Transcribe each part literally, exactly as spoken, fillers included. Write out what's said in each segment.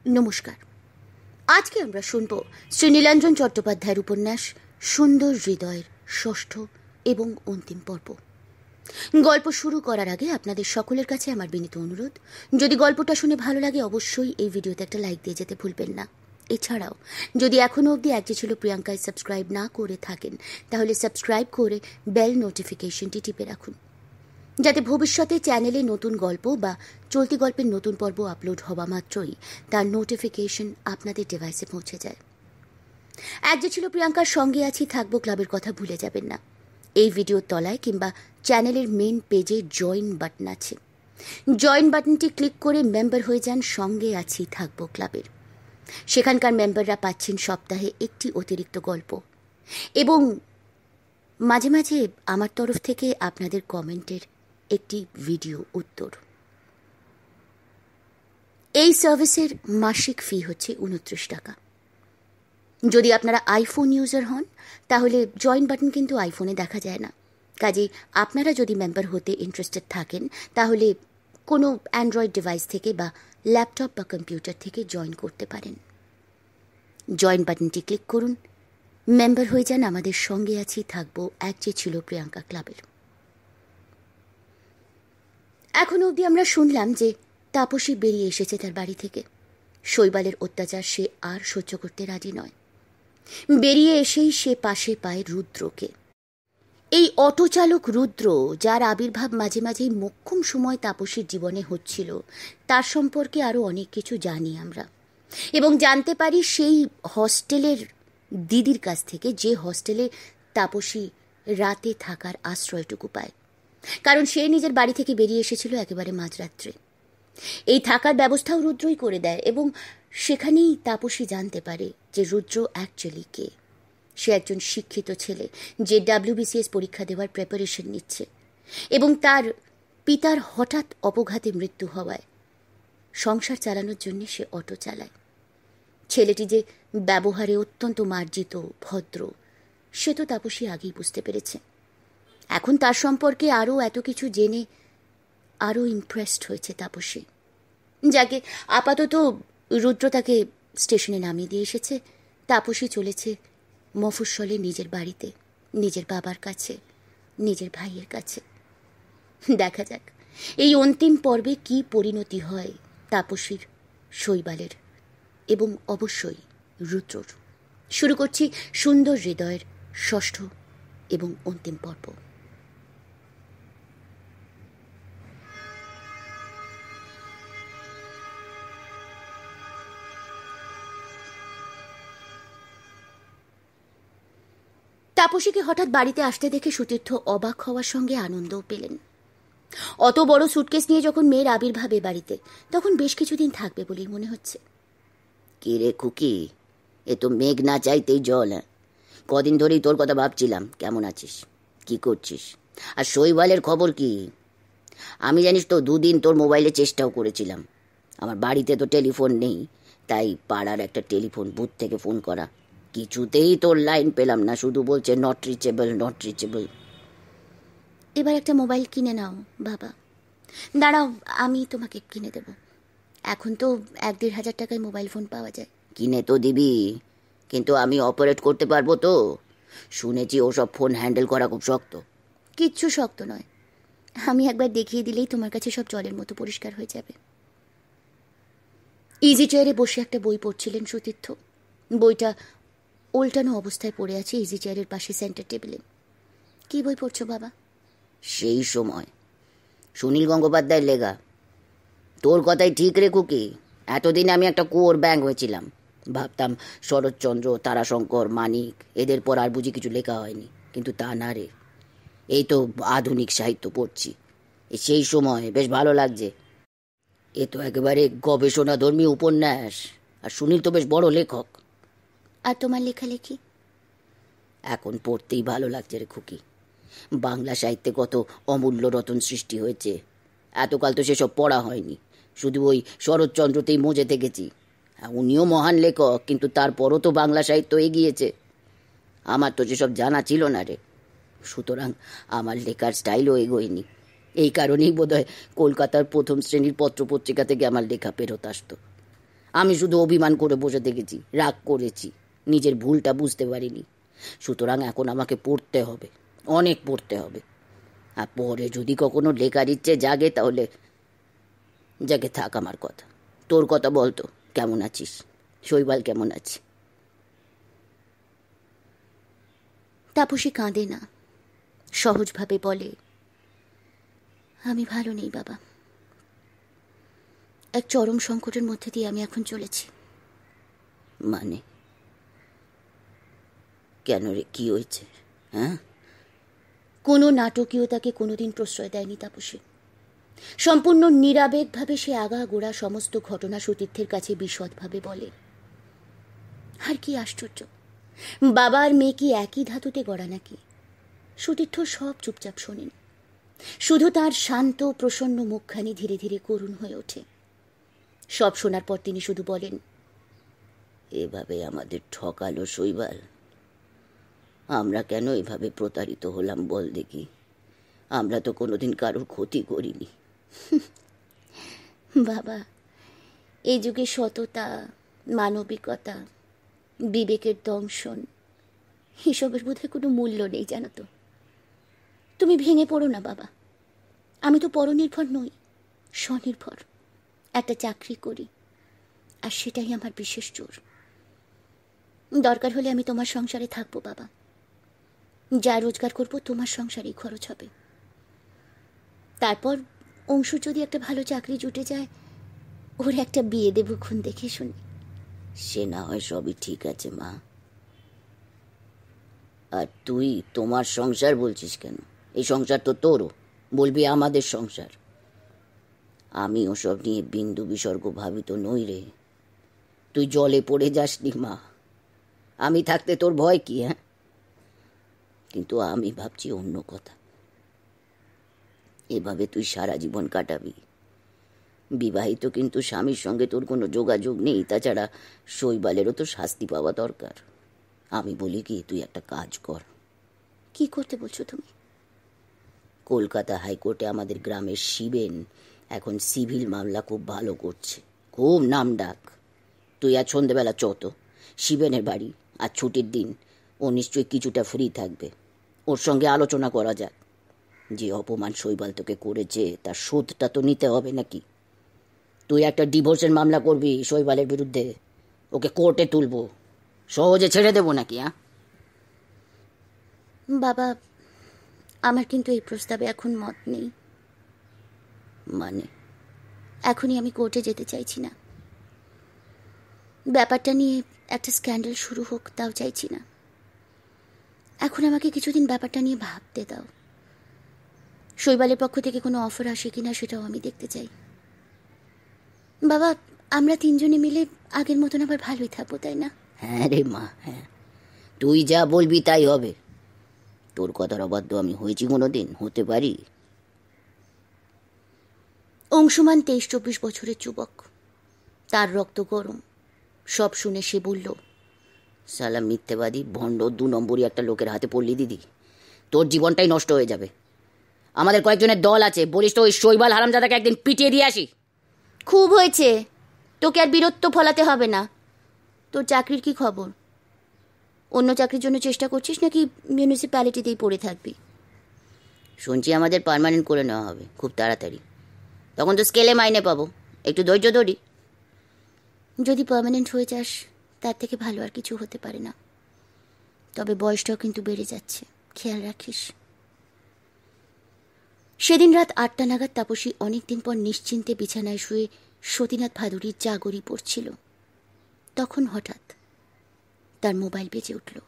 নমস্কার। আজকে আমরা শুনব শ্রী নীলাঞ্জন চট্টোপাধ্যায়ের উপন্যাস সুন্দর হৃদয়ের ষষ্ঠ এবং অন্তিম পর্ব। গল্প শুরু করার আগে আপনাদের সকলের কাছে আমার বিনীত অনুরোধ, যদি গল্পটা শুনে ভালো লাগে অবশ্যই এই ভিডিওতে একটা লাইক দিয়ে যেতে ভুলবেন না। এছাড়াও যদি এখনও অবধি এক যে ছিল প্রিয়াঙ্কায় সাবস্ক্রাইব না করে থাকেন তাহলে সাবস্ক্রাইব করে বেল নোটিফিকেশনটি টিপে রাখুন, যাতে ভবিষ্যতে চ্যানেলে নতুন গল্প বা চলতি গল্পের নতুন পর্ব আপলোড হওয়া মাত্রই তার নোটিফিকেশন আপনাদের ডিভাইসে পৌঁছে যায়। এক যে ছিল প্রিয়াঙ্কার সঙ্গে আছি থাকবো ক্লাবের কথা ভুলে যাবেন না। এই ভিডিওর তলায় কিংবা চ্যানেলের মেন পেজে জয়েন বাটন আছে, জয়েন বাটনটি ক্লিক করে মেম্বার হয়ে যান সঙ্গে আছি থাকবো ক্লাবের। সেখানকার মেম্বাররা পাচ্ছেন সপ্তাহে একটি অতিরিক্ত গল্প এবং মাঝে মাঝে আমার তরফ থেকে আপনাদের কমেন্টের একটি ভিডিও উত্তর। এই সার্ভিসের মাসিক ফি হচ্ছে উনত্রিশ টাকা। যদি আপনারা আইফোন ইউজার হন তাহলে জয়েন বাটন কিন্তু আইফোনে দেখা যায় না, কাজেই আপনারা যদি মেম্বার হতে ইন্টারেস্টেড থাকেন তাহলে কোনো অ্যান্ড্রয়েড ডিভাইস থেকে বা ল্যাপটপ বা কম্পিউটার থেকে জয়েন করতে পারেন। জয়েন বাটনটি ক্লিক করুন, মেম্বার হয়ে যান আমাদের সঙ্গে আছি থাকবো এক যে ছিল প্রিয়াঙ্কা ক্লাবের। এখন অবধি আমরা শুনলাম যে তাপসী বেরিয়ে এসেছে তার বাড়ি থেকে। শৈবালের অত্যাচার সে আর সহ্য করতে রাজি নয়। বেরিয়ে এসেই সে পাশে পায় রুদ্রকে। এই অটো চালক রুদ্র, যার আবির্ভাব মাঝে মাঝেই মোক্ষম সময় তাপসীর জীবনে হচ্ছিল, তার সম্পর্কে আরও অনেক কিছু জানি আমরা এবং জানতে পারি সেই হস্টেলের দিদির কাছ থেকে, যে হস্টেলে তাপসী রাতে থাকার আশ্রয়টুকু পায়, কারণ সে নিজের বাড়ি থেকে বেরিয়ে এসেছিল একেবারে মাঝরাত্রে। এই থাকার ব্যবস্থাও রুদ্রই করে দেয় এবং সেখানেই তাপসী জানতে পারে যে রুদ্র অ্যাকচুয়ালি কে। সে একজন শিক্ষিত ছেলে যে ডাব্লিউবিসিএস পরীক্ষা দেওয়ার প্রিপারেশন নিচ্ছে এবং তার পিতার হঠাৎ অপঘাতে মৃত্যু হওয়ায় সংসার চালানোর জন্য সে অটো চালায়। ছেলেটি যে ব্যবহারে অত্যন্ত মার্জিত, ভদ্র, সে তো তাপসী আগেই বুঝতে পেরেছে। এখন তার সম্পর্কে আরও এত কিছু জেনে আরও ইমপ্রেসড হয়েছে তাপসী। যাকে আপাতত রুদ্র তাকে স্টেশনে নামিয়ে দিয়ে এসেছে, তাপসী চলেছে মফস্বলে নিজের বাড়িতে, নিজের বাবার কাছে, নিজের ভাইয়ের কাছে। দেখা যাক এই অন্তিম পর্বে কি পরিণতি হয় তাপসীর, শৈবালের এবং অবশ্যই রুদ্রর। শুরু করছি সুন্দর হৃদয়ের ষষ্ঠ এবং অন্তিম পর্ব। তাপসীকে হঠাৎ বাড়িতে আসতে দেখে সুতীর্থ অবাক হওয়ার সঙ্গে আনন্দও পেলেন। অত বড় সুটকেস নিয়ে যখন মেয়ের আবির্ভাবে বাড়িতে, তখন বেশ কিছুদিন থাকবে বলেই মনে হচ্ছে। কি রে খুকি, এ তো মেঘ না চাইতেই জল। হ্যাঁ, কদিন ধরেই তোর কথা ভাবছিলাম। কেমন আছিস, কি করছিস, আর শৈবালের খবর কি? আমি জানিস তো দুদিন তোর মোবাইলে চেষ্টাও করেছিলাম। আমার বাড়িতে তো টেলিফোন নেই, তাই পাড়ার একটা টেলিফোন বুথ থেকে ফোন করা, কিছুতেই তোর লাইন পেলাম না, শুধু বলছে নট রিচেবল, নট রিচেবল। এবার একটা মোবাইল কিনে নাও বাবা। দাঁড়াও, আমি তোমাকে কিনে দেব। এখন তো এক দেড় হাজার টাকায় মোবাইল ফোন পাওয়া যায়। কিনে তো দিবি, কিন্তু আমি অপারেট করতে পারবো তো? শুনেছি ওসব ফোন হ্যান্ডেল করা খুব শক্ত। কিচ্ছু শক্ত নয়, আমি একবার দেখিয়ে দিলেই তোমার কাছে সব জলের মতো পরিষ্কার হয়ে যাবে। ইজি চেয়ারে বসে একটা বই পড়ছিলেন সুতীর্থ। বইটা উল্টানো অবস্থায় পড়ে আছে ইজি চেয়ারের পাশে সেন্টার টেবিলে। কি বই পড়ছো বাবা? সেই সময় সুনীল গঙ্গোপাধ্যায়ের লেখা। তোর কথাই ঠিক রে খুকি, এতদিন আমি একটা কুয়োর ব্যাঙ হয়েছিলাম। ভাবতাম শরৎচন্দ্র, তারাশঙ্কর, মানিক, এদের পর আর বুঝি কিছু লেখা হয়নি, কিন্তু তা না রে। এই তো আধুনিক সাহিত্য পড়ছি। সেই সময় বেশ ভালো লাগছে। এ তো একেবারে গবেষণাধর্মী উপন্যাস, আর সুনীল তো বেশ বড় লেখক। আর তোমার লেখালেখি? এখন পড়তেই ভালো লাগছে রে খুকি। বাংলা সাহিত্যে কত অমূল্য রতন সৃষ্টি হয়েছে, এতকাল তো সেসব পড়া হয়নি, শুধু ওই শরৎচন্দ্রতেই মজে থেকেছি। উনিও মহান লেখক, কিন্তু তারপরও তো বাংলা সাহিত্য এগিয়েছে। আমার তো সেসব জানা ছিল না রে, সুতরাং আমার লেখার স্টাইলও এগোয়নি। এই কারণেই বোধহয় কলকাতার প্রথম শ্রেণীর পত্রপত্রিকা থেকে আমার লেখা ফেরত আসতো। আমি শুধু অভিমান করে বসে থেকেছি, রাগ করেছি, নিজের ভুলটা বুঝতে পারিনি। সুতরাং এখন আমাকে পড়তে হবে, অনেক পড়তে হবে। আর পরে যদি কখনো লেখার ইচ্ছে জাগে তাহলে জাগে থাক আমার কথা। তোর কথা বলতো, কেমন আছিস? শৈবাল কেমন আছে? তাপসী কাঁদে না, সহজভাবে বলে, আমি ভালো নেই বাবা। এক চরম সংকটের মধ্যে দিয়ে আমি এখন চলেছি। মানে কেন রে, কি হয়েছে? হ্যাঁ, কোনো নাটকীয়তাকে কোনোদিন প্রশ্রয় দেয়নি তাপসী। সম্পূর্ণ নিরাবেগভাবে সে আগাগোড়া সমস্ত ঘটনা সতীর্থের কাছে বিশদভাবে বলে। আর কি আশ্চর্য, বাবা আর মেয়ে কি একই ধাতুতে গড়া নাকি? সতীর্থ সব চুপচাপ শোনেন, শুধু তার শান্ত প্রসন্ন মুখখানি ধীরে ধীরে করুণ হয়ে ওঠে। সব শোনার পর তিনি শুধু বলেন, এভাবে আমাদের ঠকালো শৈবাল। আমরা কেন এভাবে প্রতারিত হলাম বল দেখি? আমরা তো কোনোদিন কারোর ক্ষতি করিনি। বাবা, এই যুগে সততা, মানবিকতা, বিবেকের দংশন, এসবের বোধহয় কোনো মূল্য নেই, জানো তো। তুমি ভেঙে পড়ো না বাবা। আমি তো পরনির্ভর নই, স্বনির্ভর। একটা চাকরি করি, আর সেটাই আমার বিশেষ জোর। দরকার হলে আমি তোমার সংসারে থাকবো বাবা। যা রোজগার করবো তোমার সংসারেই খরচ হবে। তারপর অংশ যদি একটা ভালো চাকরি জুটে যায়, ওর একটা বিয়ে দেবো খুন দেখে শুনে। সে না হয় সবই ঠিক আছে মা, আর তুই তোমার সংসার বলছিস কেন? এই সংসার তো তোরও, বলবি আমাদের সংসার। আমি ওসব নিয়ে বিন্দু বিসর্গ ভাবিত নই রে। তুই জলে পড়ে যাসনি মা, আমি থাকতে তোর ভয় কি? হ্যাঁ, কিন্তু আমি ভাবছি অন্য কথা। এভাবে তুই সারা জীবন কাটাবি, বিবাহিত কিন্তু স্বামীর সঙ্গে তোর কোনো যোগাযোগ নেই। তাছাড়া শৈবালেরও তো শাস্তি পাওয়া দরকার। আমি বলি কি, তুই একটা কাজ কর। কি করতে বলছো তুমি? কলকাতা হাইকোর্টে আমাদের গ্রামের শিবেন এখন সিভিল মামলা খুব ভালো করছে, খুব নাম ডাক। তুই আজ সন্ধেবেলা চত শিবেনের বাড়ি, আর ছুটির দিন, ও নিশ্চয়ই কিছুটা ফ্রি থাকবে। ওর সঙ্গে আলোচনা করা যাক। যে অপমান শৈবাল তোকে করেছে তার শোধটা তো নিতে হবে নাকি? তুই একটা ডিভোর্সের মামলা করবি শৈবালের বিরুদ্ধে, ওকে কোর্টে তুলবো, সহজে ছেড়ে দেবো নাকি? হ্যাঁ বাবা, আমার কিন্তু এই প্রস্তাবে এখন মত নেই। মানে? এখনই আমি কোর্টে যেতে চাইছি না। ব্যাপারটা নিয়ে একটা স্ক্যান্ডাল শুরু হোক, তাও চাইছি না। এখন আমাকে কিছুদিন ব্যাপারটা নিয়ে ভাবতে দাও। শৈবালের পক্ষ থেকে কোনো অফার আসে কিনা সেটাও আমি দেখতে চাই। বাবা, আমরা তিনজনে মিলে আগের মতন আবার ভালোই থাকবো, তাই না? হ্যাঁ রে মা, হ্যাঁ, তুই যা বলবি তাই হবে। তোর কথার অবাধ্য আমি হয়েছি কোনোদিন? হতে পারি? অংশুমান তেইশ চব্বিশ বছরের যুবক, তার রক্ত গরম। সব শুনে সে বলল, সালা মিথ্যেবাদী, ভণ্ড, দু নম্বরই একটা লোকের হাতে পড়লি দিদি, তোর জীবনটাই নষ্ট হয়ে যাবে। আমাদের কয়েকজনের দল আছে, বলিস তো ওই শৈবাল হারামজাদাকে একদিন পিটিয়ে দিয়ে আসি। খুব হয়েছে, তোকে আর বীরত্ব ফলাতে হবে না। তোর চাকরির কি খবর? অন্য চাকরির জন্য চেষ্টা করছিস নাকি মিউনিসিপ্যালিটিতেই পড়ে থাকবি? শুনছি আমাদের পার্মানেন্ট করে নেওয়া হবে খুব তাড়াতাড়ি, তখন তো স্কেলে মাইনে পাবো। একটু ধৈর্য ধরি। যদি পার্মানেন্ট হয়ে যাস তার থেকে ভালো আর কিছু হতে পারে না। তবে বয়সটাও কিন্তু বেড়ে যাচ্ছে, খেয়াল রাখিস। সেদিন রাত আটটা নাগাদ তাপসী অনেকদিন পর নিশ্চিন্তে বিছানায় শুয়ে সতীনাথ ভাদুরীর জাগরি পড়ছিল। তখন হঠাৎ তার মোবাইল বেজে উঠল।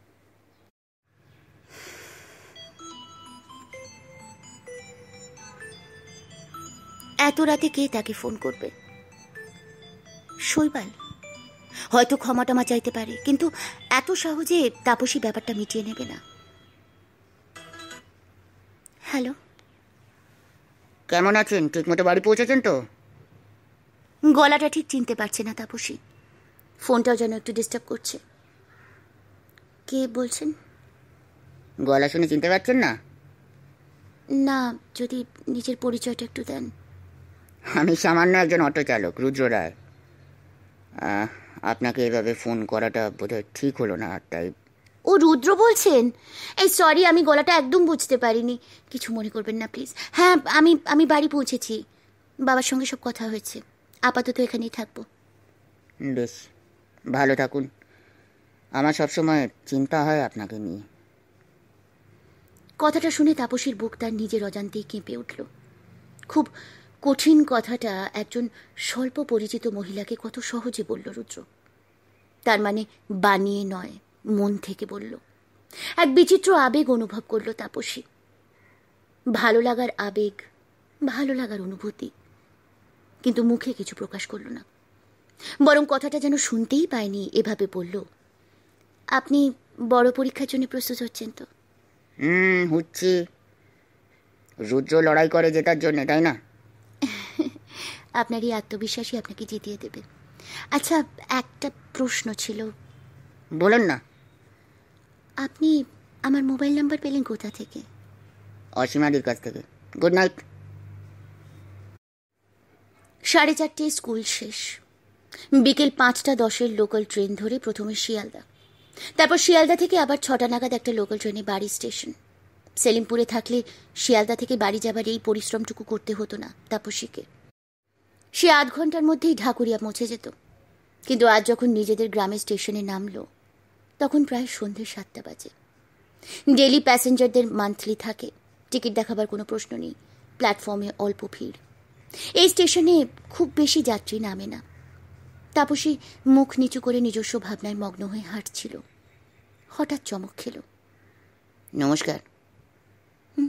এত রাতে কে তাকে ফোন করবে? শৈবাল হয়তো ক্ষমা টমা চাইতে পারে, কিন্তু এত সহজে তাপসী ব্যাপারটা মিটিয়ে নেবে না। হ্যালো, কেমন আছেন? ঠিক মতো বাড়ি পৌঁছেছেন তো? গলাটা ঠিক চিনতে পারছে না তাপসী, ফোনটাও যেন একটু ডিস্টার্ব করছে। কে বলছেন? গলা শুনে চিনতে পারছেন না? না, যদি নিজের পরিচয়টা একটু দেন। আমি সামান্য একজন অটো চালক, রুদ্র রায়। আহ, আপনাকে এভাবে ফোন করাটা বোধহয় ঠিক হলো না, তাই। ও রুদ্র বলছেন? এই সরি, আমি গলাটা একদম বুঝতে পারিনি, কিছু মনে করবেন না প্লিজ। হ্যাঁ, আমি আমি বাড়ি পৌঁছেছি, বাবার সঙ্গে সব কথা হয়েছে, আপাতত এখানেই থাকবো। বেশ, ভালো থাকুন। আমার সবসময় চিন্তা হয় আপনাকে নিয়ে। কথাটা শুনে তাপসীর বুক তার নিজের অজান্তেই কেঁপে উঠল। খুব কঠিন কথাটা একজন স্বল্প পরিচিত মহিলাকে কত সহজে বলল রুদ্র। তার মানে বানিয়ে নয়, মন থেকে বলল। এক বিচিত্র আবেগ অনুভব করল তাপসী। ভালো লাগার আবেগ, ভালো লাগার অনুভূতি, কিন্তু মুখে কিছু প্রকাশ করল না, বরং কথাটা যেন শুনতেই পায়নি, এভাবে বলল, আপনি বড় পরীক্ষার জন্য প্রস্তুত হচ্ছেন তো? হুম হচ্ছে। রুদ্র লড়াই করে জেতার জন্য, তাই না? আপনার এই আত্মবিশ্বাসই আপনাকে জিতিয়ে দেবে। আচ্ছা, একটা প্রশ্ন ছিল। বলুন না। আপনি আমার মোবাইল নাম্বার পেলেন কোথা থেকে? অসীমাদির কাছ থেকে। Good night. সাড়ে চারটে স্কুল শেষ। বিকেল পাঁচটা দশের লোকাল ট্রেন ধরে প্রথমে শিয়ালদা, তারপর শিয়ালদা থেকে আবার ছটা নাগাদ একটা লোকাল ট্রেনে বাড়ি স্টেশন। সেলিমপুরে থাকলে শিয়ালদা থেকে বাড়ি যাবার এই পরিশ্রমটুকু করতে হতো না তাপসীকে। সে আধ ঘন্টার মধ্যেই ঢাকুরিয়া পৌঁছে যেত। কিন্তু আজ যখন নিজেদের গ্রামের স্টেশনে নামল, তখন প্রায় সন্ধ্যে সাতটা বাজে। ডেলি প্যাসেঞ্জারদের মান্থলি থাকে, টিকিট দেখাবার কোনো প্রশ্ন নেই, প্ল্যাটফর্মে অল্প ভিড়। এই স্টেশনে খুব বেশি যাত্রী নামে না। তাপসী মুখ নিচু করে নিজস্ব ভাবনায় মগ্ন হয়ে হাঁটছিল। হঠাৎ চমক খেল। নমস্কার। হুম।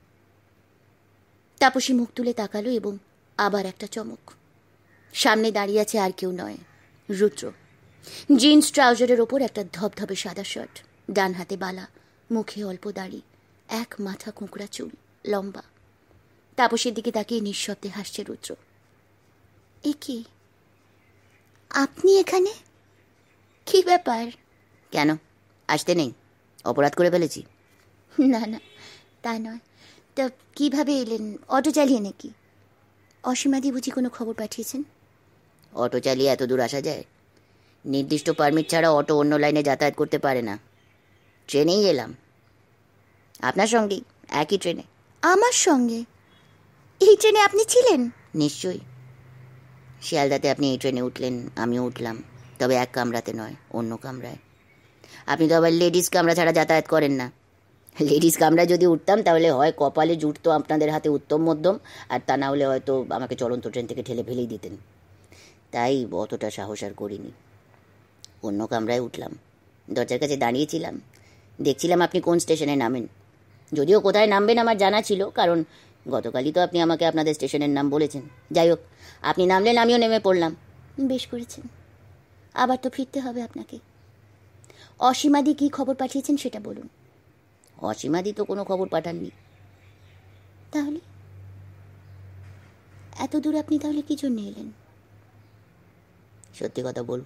তাপসী মুখ তুলে তাকালো এবং আবার একটা চমক। সামনে দাঁড়িয়ে আছে আর কেউ নয়, রুদ্র। জিন্স ট্রাউজারের ওপর একটা ধবধবে সাদা শার্ট, ডান হাতে বালা, মুখে অল্প দাড়ি, এক মাথা কুঁকড়া চুল, লম্বা। তাপসীর দিকে তাকিয়ে নিঃশব্দে হাসছে রুদ্র। এ কি, আপনি এখানে? কি ব্যাপার? কেন, আসতে নেই? অপরাধ করে ফেলেছি? না না, তা নয়। তা কিভাবে এলেন? অটো চালিয়ে নাকি? অসীমাদি বুঝি কোনো খবর পাঠিয়েছেন? অটো চালিয়ে এত দূর আসা যায়? নির্দিষ্ট পারমিট ছাড়া অটো অন্য লাইনে যাতায়াত করতে পারে না। ট্রেনেই এলাম, আপনার সঙ্গেই, একই ট্রেনে। আমার সঙ্গে? এই ট্রেনে আপনি ছিলেন? নিশ্চয়ই। শিয়ালদাতে আপনি এই ট্রেনে উঠলেন, আমিও উঠলাম, তবে এক কামরাতে নয়, অন্য কামরায়। আপনি তো আবার লেডিস কামরা ছাড়া যাতায়াত করেন না। লেডিস কামরায় যদি উঠতাম তাহলে হয় কপালে জুটতো আপনাদের হাতে উত্তম মধ্যম, আর তা না হলে হয়তো আমাকে চলন্ত ট্রেন থেকে ঠেলে ফেলেই দিতেন। তাই অতটা সাহস আর করিনি। অন্য কামরায় উঠলাম, দরজার কাছে দাঁড়িয়েছিলাম, দেখছিলাম আপনি কোন স্টেশনে নামেন। যদিও কোথায় নামবেন আমার জানা ছিল, কারণ গতকালই তো আপনি আমাকে আপনাদের স্টেশনের নাম বলেছেন। যাই হোক, আপনি নামলেন, আমিও নেমে পড়লাম। বেশ করেছেন। আবার তো ফিরতে হবে আপনাকে। অসীমাদি কি খবর পাঠিয়েছেন সেটা বলুন। অসীমাদি তো কোনো খবর পাঠাননি। তাহলে এত দূর আপনি তাহলে কি জন্য এলেন? সত্যি কথা বলবো।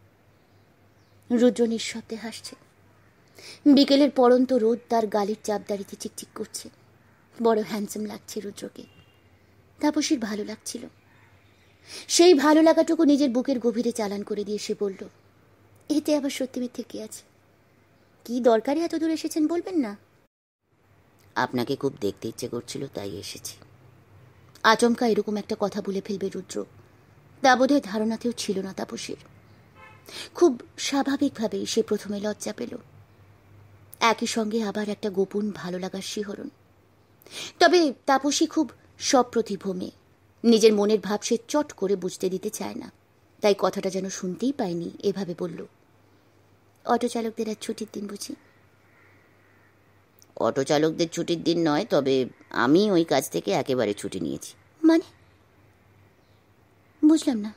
রুদ্র নিঃশব্দে হাসছে। বিকেলের পড়ন্ত রোদ তার গালের চাপদাড়িতে চিকচিক করছে। বড় হ্যান্ডসাম লাগছে রুদ্রকে। তাপসীর ভালো লাগছিল। সেই ভালো লাগাটুকু নিজের বুকের গভীরে চালান করে দিয়ে সে বলল, এতে আবার সত্যি মিথ্যে কি আছে? কি দরকারে এত দূর এসেছেন বলবেন না? আপনাকে খুব দেখতে ইচ্ছে করছিল, তাই এসেছি। আচমকা এরকম একটা কথা বলে ফেলবে রুদ্র, তা বোধহয় ধারণাতেও ছিল না তাপসীর। খুব স্বাভাবিকভাবেই সে প্রথমে লজ্জা পেল, একই সঙ্গে আবার একটা গোপন ভালো লাগার শিহরণ। তবে তাপসী খুব সপ্রতিভ মেয়ে, নিজের মনের ভাব সে চট করে বুঝতে দিতে চায় না, তাই কথাটা যেন শুনতেই পায়নি, এভাবে বলল, অটো চালকদের আজ ছুটির দিন বুঝি? অটো চালকদের ছুটির দিন নয়, তবে আমি ওই কাজ থেকে একেবারে ছুটি নিয়েছি। মানে বুঝলাম না।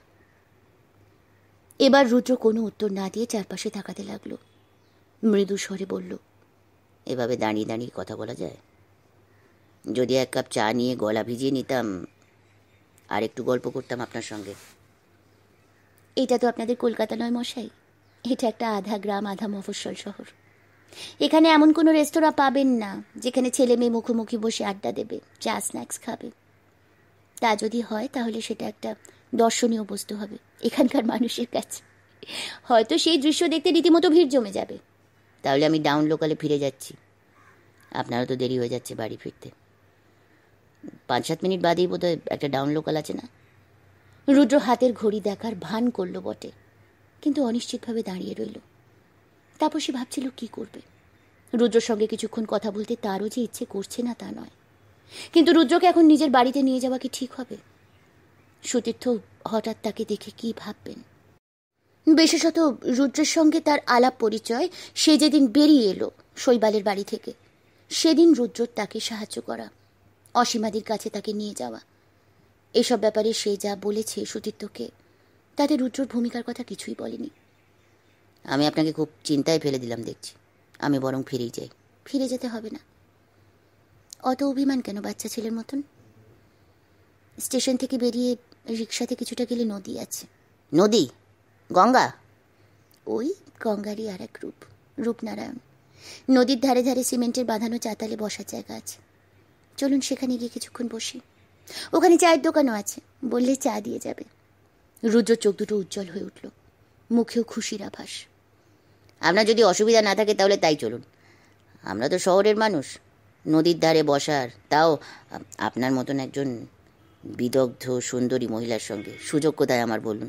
এবার রুদ্র কোনো উত্তর না দিয়ে চারপাশে তাকাতে লাগলো। মৃদু স্বরে বলল, এভাবে দাঁড়িয়ে দাঁড়িয়ে কথা বলা যায়? যদি এক কাপ চা নিয়ে গলা ভিজিয়ে নিতাম আর একটু গল্প করতাম আপনার সঙ্গে। এটা তো আপনাদের কলকাতা নয় মশাই, এটা একটা আধা গ্রাম আধা মফস্বল শহর। এখানে এমন কোনো রেস্তোরাঁ পাবেন না যেখানে ছেলে মেয়ে মুখোমুখি বসে আড্ডা দেবে, চা স্ন্যাক্স খাবে। তা যদি হয় তাহলে সেটা একটা দর্শনীয় বস্তু হবে এখানকার মানুষের কাছে। হয়তো সেই দৃশ্য দেখতে রীতিমতো ভিড় জমে যাবে। তাহলে আমি ডাউন লোকালে ফিরে যাচ্ছি, আপনারও তো দেরি হয়ে যাচ্ছে বাড়ি ফিরতে। পাঁচ সাত মিনিট বাদেই বোধহয় একটা ডাউন লোকাল আছে না? রুদ্র হাতের ঘড়ি দেখার ভান করল বটে, কিন্তু অনিশ্চিতভাবে দাঁড়িয়ে রইল। তাপসী ভাবছিল কি করবে। রুদ্রর সঙ্গে কিছুক্ষণ কথা বলতে তারও যে ইচ্ছে করছে না তা নয়, কিন্তু রুদ্রকে এখন নিজের বাড়িতে নিয়ে যাওয়া কি ঠিক হবে? সুতীর্থ হঠাৎ তাকে দেখে কি ভাববেন? বিশেষত রুদ্রের সঙ্গে তার আলাপ পরিচয় সে যেদিন বেরিয়ে এলো শৈবালের বাড়ি থেকে, সেদিন রুদ্রর তাকে সাহায্য করা, অসীমাদির কাছে তাকে নিয়ে যাওয়া, এসব ব্যাপারে সে যা বলেছে সুতীর্থকে, তাতে রুদ্রর ভূমিকার কথা কিছুই বলেনি। আমি আপনাকে খুব চিন্তায় ফেলে দিলাম দেখছি, আমি বরং ফিরেই যাই। ফিরে যেতে হবে না। অত অভিমান কেন বাচ্চা ছেলের মতন? স্টেশন থেকে বেরিয়ে রিক্সাতে কিছুটা গেলে নদী আছে। নদী? গঙ্গা? ওই গঙ্গারই আর এক রূপ, রূপনারায়ণ। নদীর ধারে ধারে সিমেন্টের বাঁধানো চাতালে বসার জায়গা আছে। চলুন সেখানে গিয়ে কিছুক্ষণ বসি। ওখানে চায়ের দোকানও আছে, বললে চা দিয়ে যাবে। রুদ্র চোখ দুটো উজ্জ্বল হয়ে উঠল, মুখেও খুশির আভাস। আপনার যদি অসুবিধা না থাকে তাহলে তাই চলুন। আমরা তো শহরের মানুষ, নদীর ধারে বসার, তাও আপনার মতন একজন বিদগ্ধ সুন্দরী মহিলার সঙ্গে সুযোগ কোথায় আমার বলুন?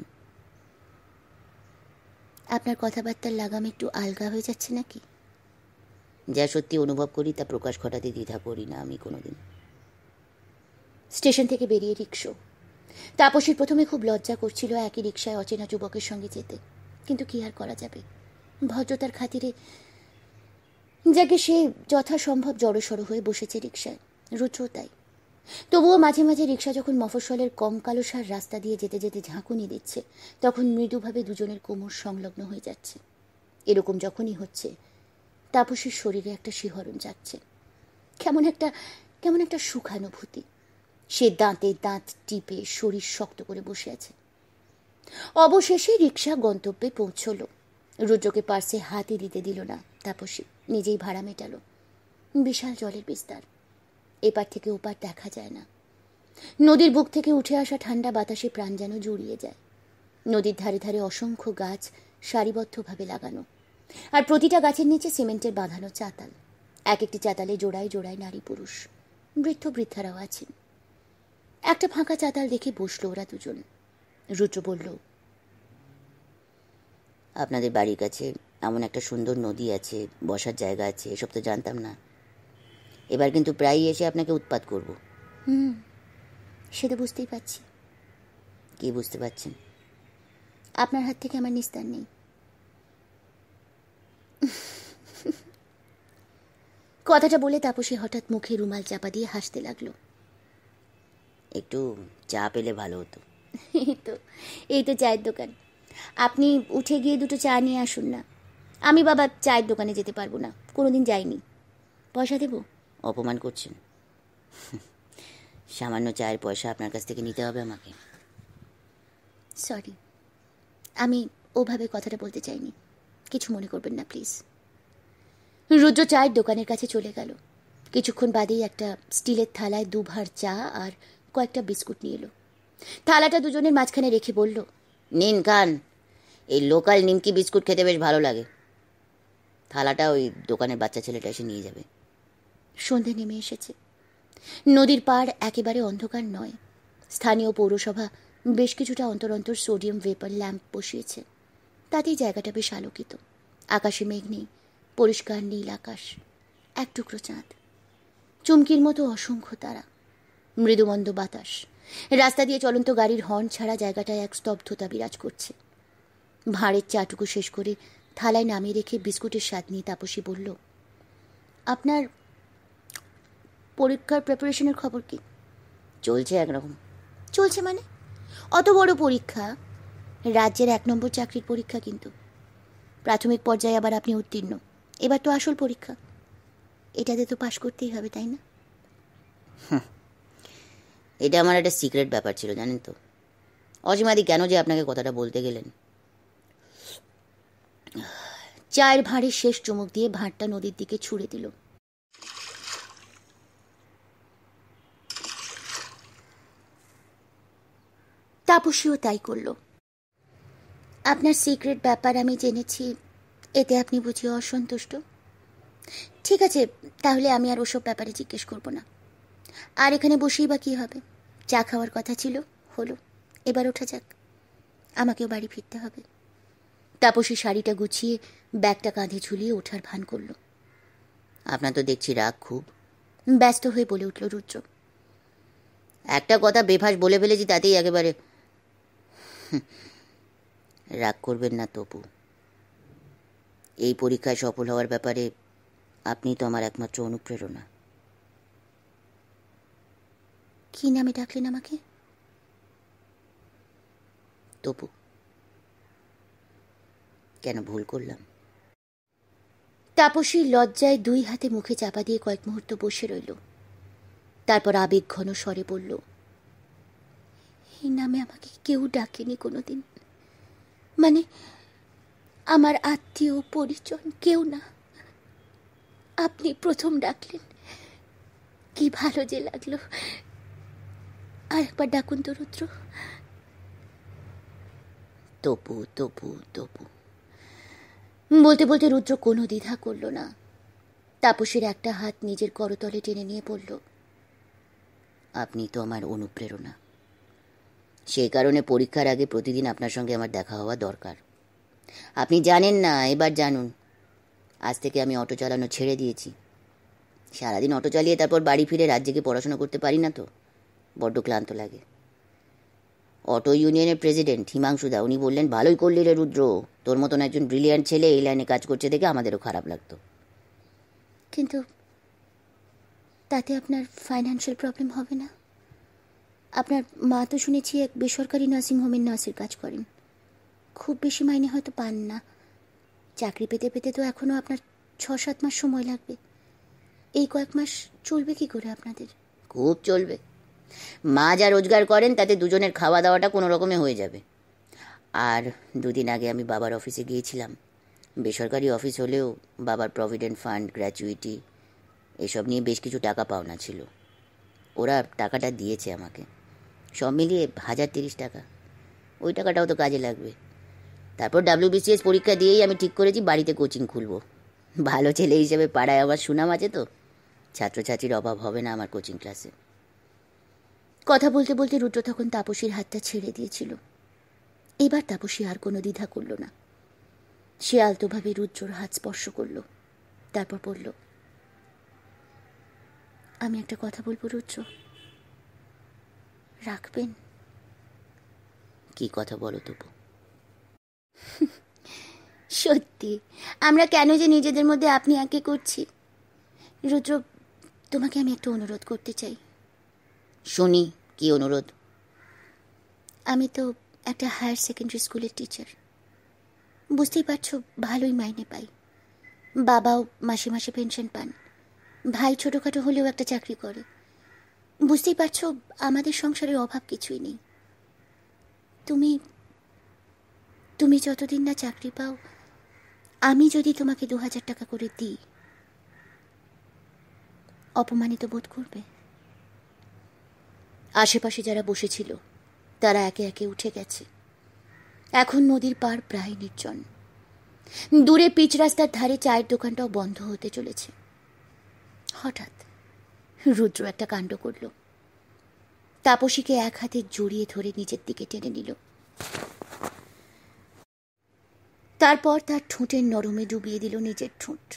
আপনার কথাবার্তার লাগাম একটু আলগা হয়ে যাচ্ছে নাকি? যা সত্যি অনুভব করি তা প্রকাশ ঘটাতে দ্বিধা করি না আমি কোনোদিন। স্টেশন থেকে বেরিয়ে রিক্সো। তাপসীর প্রথমে খুব লজ্জা করছিল একই রিক্সায় অচেনা যুবকের সঙ্গে যেতে, কিন্তু কি আর করা যাবে, ভদ্রতার খাতিরে যাকে সে যথাসম্ভব জড়সড় হয়ে বসেছে রিক্সায়। রুদ্রও তাই। তবুও মাঝে মাঝে রিক্সা যখন মফস্বলের কম কালোসার রাস্তা দিয়ে যেতে যেতে ঝাঁকুনি দিচ্ছে, তখন মৃদুভাবে দুজনের কোমর সংলগ্ন হয়ে যাচ্ছে। এরকম যখনই হচ্ছে, তাপসীর শরীরে একটা শিহরণ যাচ্ছে, কেমন একটা কেমন একটা সুখানুভূতি। সে দাঁতে দাঁত টিপে শরীর শক্ত করে বসে আছে। অবশেষে রিক্সা গন্তব্যে পৌঁছল। রুদ্রকে পার্সে হাতই দিতে দিল না তাপসী, নিজেই ভাড়া মেটালো। বিশাল জলের বিস্তার, এপার থেকে ওপার দেখা যায় না। নদীর বুক থেকে উঠে আসা ঠান্ডা বাতাসে প্রাণ যেন জুড়িয়ে যায়। নদীর ধারে ধারে অসংখ্য গাছ সারিবদ্ধভাবে লাগানো, আর প্রতিটা গাছের নিচে সিমেন্টের বাঁধানো চাতাল। এক একটি চাতালে জোড়ায় জোড়ায় নারী পুরুষ, বৃদ্ধ বৃদ্ধারাও আছেন। একটা ফাঁকা চাতাল দেখে বসলো ওরা দুজন। রুদ্র বলল, আপনাদের বাড়ির কাছে এমন একটা সুন্দর নদী আছে, বসার জায়গা আছে, এসব তো জানতাম না। এবার কিন্তু প্রায়ই এসে আপনাকে উৎপাত করব। হুম, সে তো বুঝতেই পারছি। কি বুঝতে পারছেন? আপনার হাত থেকে আমার নিস্তার নেই। কথাটা বলে তাপসী হঠাৎ মুখে রুমাল চাপা দিয়ে হাসতে লাগলো। একটু চা পেলে ভালো হতো। এই তো এই তো চায়ের দোকান। আপনি উঠে গিয়ে দুটো চা নিয়ে আসুন না। আমি বাবা চায়ের দোকানে যেতে পারবো না, কোনোদিন যাইনি। পয়সা দেব? অপমান করছেন। সামান্য চায়ের পয়সা আপনার কাছ থেকে নিতে হবে আমাকে? সরি, আমি ওভাবে কথাটা বলতে চাইনি, কিছু মনে করবেন না প্লিজ। রুদ্র চায়ের দোকানের কাছে চলে গেল। কিছুক্ষণ বাদেই একটা স্টিলের থালায় দুভার চা আর কয়েকটা বিস্কুট নিয়ে এলো। থালাটা দুজনের মাঝখানে রেখে বলল, নিন খান, এই লোকাল নিমকি বিস্কুট খেতে বেশ ভালো লাগে। থালাটা ওই দোকানের বাচ্চা ছেলেটা এসে নিয়ে যাবে। সন্ধে নেমে এসেছে। নদীর পাড় একেবারে অন্ধকার নয়। স্থানীয় পৌরসভা বেশ কিছুটা অন্তর অন্তর সোডিয়াম ভেপার ল্যাম্প বসিয়েছে, তাতেই জায়গাটা বেশ আলোকিত। আকাশে মেঘ নেই, পরিষ্কার নীল আকাশ, এক টুকরো চাঁদ, চুমকির মতো অসংখ্য তারা, মৃদুমন্দ বাতাস। রাস্তা দিয়ে চলন্ত গাড়ির হর্ন ছাড়া জায়গাটায় এক স্তব্ধতা বিরাজ করছে। ভাঁড়ের চাটুকু শেষ করে থালায় নামিয়ে রেখে বিস্কুটের স্বাদ নিয়ে তাপসী বলল, আপনার পরীক্ষার প্রিপারেশনের খবর কি? চলছে একরকম। চলছে মানে? অত বড় পরীক্ষা, রাজ্যের এক নম্বর চাকরির পরীক্ষা, কিন্তু প্রাথমিক পর্যায়ে আবার আপনি উত্তীর্ণ। এবার তো আসল পরীক্ষা, এটাতে তো পাশ করতেই হবে, তাই না? এটা আমার একটা সিক্রেট ব্যাপার ছিল, জানেন তো। অসীমাদি কেন যে আপনাকে কথাটা বলতে গেলেন। চায়ের ভাঁড়ের শেষ চুমুক দিয়ে ভাঁড়টা নদীর দিকে ছুঁড়ে দিল। তাপসীও তাই করল। আপনার সিক্রেট ব্যাপার আমি জেনেছি, এতে আপনি বুঝি অসন্তুষ্ট? ঠিক আছে, তাহলে আমি আর ওসব ব্যাপারে জিজ্ঞেস করব না। আর এখানে বসেই বা কি হবে? চা খাওয়ার কথা ছিল, হলো, এবার ওঠা যাক, আমাকেও বাড়ি ফিরতে হবে। তাপসী শাড়িটা গুছিয়ে ব্যাগটা কাঁধে ঝুলিয়ে ওঠার ভান করল। আপনার তো দেখছি রাগ খুব। ব্যস্ত হয়ে বলে উঠল রুদ্র। একটা কথা বেফাস বলে ফেলেছি, তাতেই একেবারে। রাগ করবেন না তপু, এই পরীক্ষায় সফল হওয়ার ব্যাপারে আপনি তো আমার একমাত্র অনুপ্রেরণা। কি নামে ডাকলেন আমাকে? তপু। কেন ভুল করলাম? তাপসী লজ্জায় দুই হাতে মুখে চাপা দিয়ে কয়েক মুহূর্ত বসে রইল। তারপর আবেগ ঘন স্বরে বলল, এই নামে আমাকে কেউ ডাকেনি কোনোদিন। মানে আমার আত্মীয় পরিজন কেউ না। আপনি প্রথম ডাকলেন, কি ভালো যে লাগলো। আর একবার ডাকুন তো রুদ্র। তপু তপু তপু বলতে বলতে রুদ্র কোনো দ্বিধা করল না। তাপসীর একটা হাত নিজের করতলে টেনে নিয়ে বলল, আপনি তো আমার অনুপ্রেরণা, সেই কারণে পরীক্ষার আগে প্রতিদিন আপনার সঙ্গে আমার দেখা হওয়া দরকার। আপনি জানেন না, এবার জানুন। আজ থেকে আমি অটো চালানো ছেড়ে দিয়েছি। সারাদিন অটো চালিয়ে তারপর বাড়ি ফিরে রাত জেগে পড়াশোনা করতে পারি না তো, বড্ড ক্লান্ত লাগে। অটো ইউনিয়নের প্রেসিডেন্ট হিমাংশুদা, উনি বললেন, ভালোই করলি রে রুদ্র, তোর মতন একজন ব্রিলিয়ান্ট ছেলে এই লাইনে কাজ করছে দেখে আমাদেরও খারাপ লাগতো। কিন্তু তাতে আপনার ফাইন্যান্সিয়াল প্রবলেম হবে না? আপনার মা তো শুনেছি এক বেসরকারি নার্সিংহোমের নার্সের কাজ করেন। খুব বেশি মাইনে হয়তো পান না। চাকরি পেতে পেতে তো এখনো আপনার ছ সাত মাস সময় লাগবে। এই কয়েক মাস চলবে কি করে আপনাদের? খুব চলবে। মা যা রোজগার করেন তাতে দুজনের খাওয়া দাওয়াটা কোনো রকমে হয়ে যাবে। আর দুদিন আগে আমি বাবার অফিসে গিয়েছিলাম। বেসরকারি অফিস হলেও বাবার প্রভিডেন্ট ফান্ড, গ্র্যাচুইটি এসব নিয়ে বেশ কিছু টাকা পাওনা ছিল। ওরা টাকাটা দিয়েছে আমাকে, সব মিলিয়ে হাজার তিরিশ টাকা। ওই টাকাটাও তো কাজে লাগবে। তারপর ডাব্লিউবিসিএস পরীক্ষা দিয়েই আমি ঠিক করেছি বাড়িতে কোচিং খুলব। ভালো ছেলে হিসেবে পাড়ায় আমার সুনাম আছে তো, ছাত্রছাত্রীর অভাব হবে না আমার কোচিং ক্লাসে। কথা বলতে বলতে রুদ্র তখন তাপসীর হাতটা ছেড়ে দিয়েছিল। এবার তাপসী আর কোনো দ্বিধা করল না। সে আলতোভাবে রুদ্রর হাত স্পর্শ করল, তারপর বলল, আমি একটা কথা বলবো রুদ্র, রাখবেন? কি কথা বলো তবু? সত্যি, আমরা কেন যে নিজেদের মধ্যে আপনি একে করছি। রুদ্র, তোমাকে আমি একটা অনুরোধ করতে চাই। শুনি, কি অনুরোধ? আমি তো একটা হায়ার সেকেন্ডারি স্কুলের টিচার। বুঝতেই পারছো, ভালোই মাইনে পাই। বাবাও মাসে মাসে পেনশন পান। ভাই ছোটোখাটো হলেও একটা চাকরি করে। বুঝতেই পারছো, আমাদের সংসারের অভাব কিছুই নেই। তুমি তুমি যতদিন না চাকরি পাও, আমি যদি তোমাকে দু হাজার টাকা করে দিই, অপমানিত বোধ করবে? আশেপাশে যারা বসেছিল তারা একে একে উঠে গেছে। এখন নদীর পাড় প্রায় নির্জন। দূরে পিচ রাস্তার ধারে চায়ের দোকানটাও বন্ধ হতে চলেছে। হঠাৎ রুদ্র একটা কাণ্ড করল। তাপসীকে এক হাতে জড়িয়ে ধরে নিজের দিকে টেনে নিল। তারপর তার ঠোঁটের নরমে ডুবিয়ে দিল নিজের ঠোঁট।